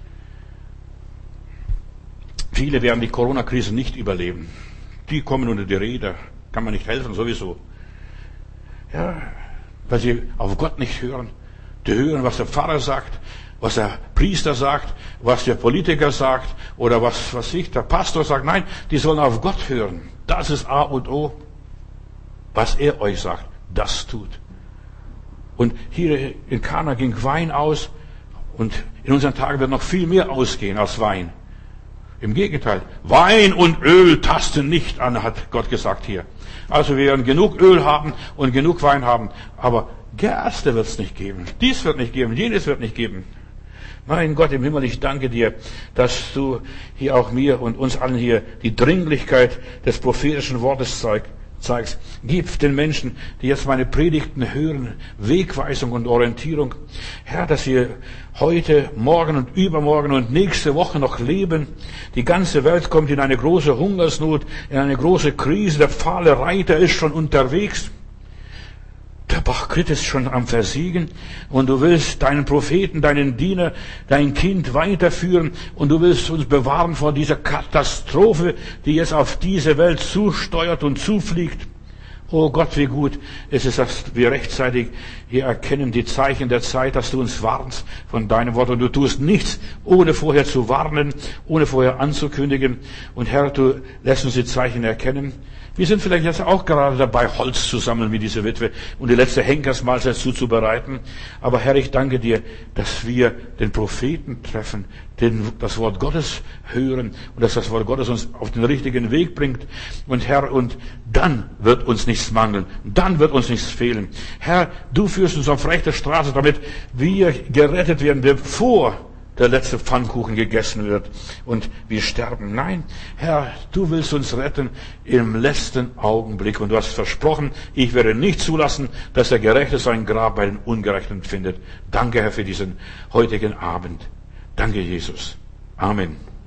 S1: Viele werden die Corona-Krise nicht überleben. Die kommen unter die Räder. Kann man nicht helfen, sowieso. Ja, weil sie auf Gott nicht hören. Die hören, was der Pfarrer sagt, was der Priester sagt, was der Politiker sagt oder was der Pastor sagt. Nein, die sollen auf Gott hören. Das ist A und O. Was er euch sagt, das tut. Und hier in Kana ging Wein aus und in unseren Tagen wird noch viel mehr ausgehen als Wein. Im Gegenteil, Wein und Öl tasten nicht an, hat Gott gesagt hier. Also wir werden genug Öl haben und genug Wein haben, aber Gerste wird es nicht geben. Dies wird nicht geben, jenes wird nicht geben. Mein Gott im Himmel, ich danke dir, dass du hier auch mir und uns allen hier die Dringlichkeit des prophetischen Wortes zeigst. Gib den Menschen, die jetzt meine Predigten hören, Wegweisung und Orientierung. Herr, dass wir heute, morgen und übermorgen und nächste Woche noch leben. Die ganze Welt kommt in eine große Hungersnot, in eine große Krise. Der fahle Reiter ist schon unterwegs. Der Bach-Krit ist schon am Versiegen und du willst deinen Propheten, deinen Diener, dein Kind weiterführen und du willst uns bewahren vor dieser Katastrophe, die jetzt auf diese Welt zusteuert und zufliegt. Oh Gott, wie gut ist es, dass wir rechtzeitig hier erkennen, die Zeichen der Zeit, dass du uns warnst von deinem Wort. Und du tust nichts, ohne vorher zu warnen, ohne vorher anzukündigen. Und Herr, du lässt uns die Zeichen erkennen. Wir sind vielleicht jetzt auch gerade dabei, Holz zu sammeln wie diese Witwe und die letzte Henkersmahlzeit zuzubereiten. Aber Herr, ich danke dir, dass wir den Propheten treffen, das Wort Gottes hören und dass das Wort Gottes uns auf den richtigen Weg bringt. Und Herr, und dann wird uns nichts mangeln, dann wird uns nichts fehlen. Herr, du führst uns auf rechte Straße, damit wir gerettet werden, bevor der letzte Pfannkuchen gegessen wird und wir sterben. Nein, Herr, du willst uns retten im letzten Augenblick und du hast versprochen, ich werde nicht zulassen, dass der Gerechte sein Grab bei den Ungerechten findet. Danke, Herr, für diesen heutigen Abend. Danke, Jesus. Amen.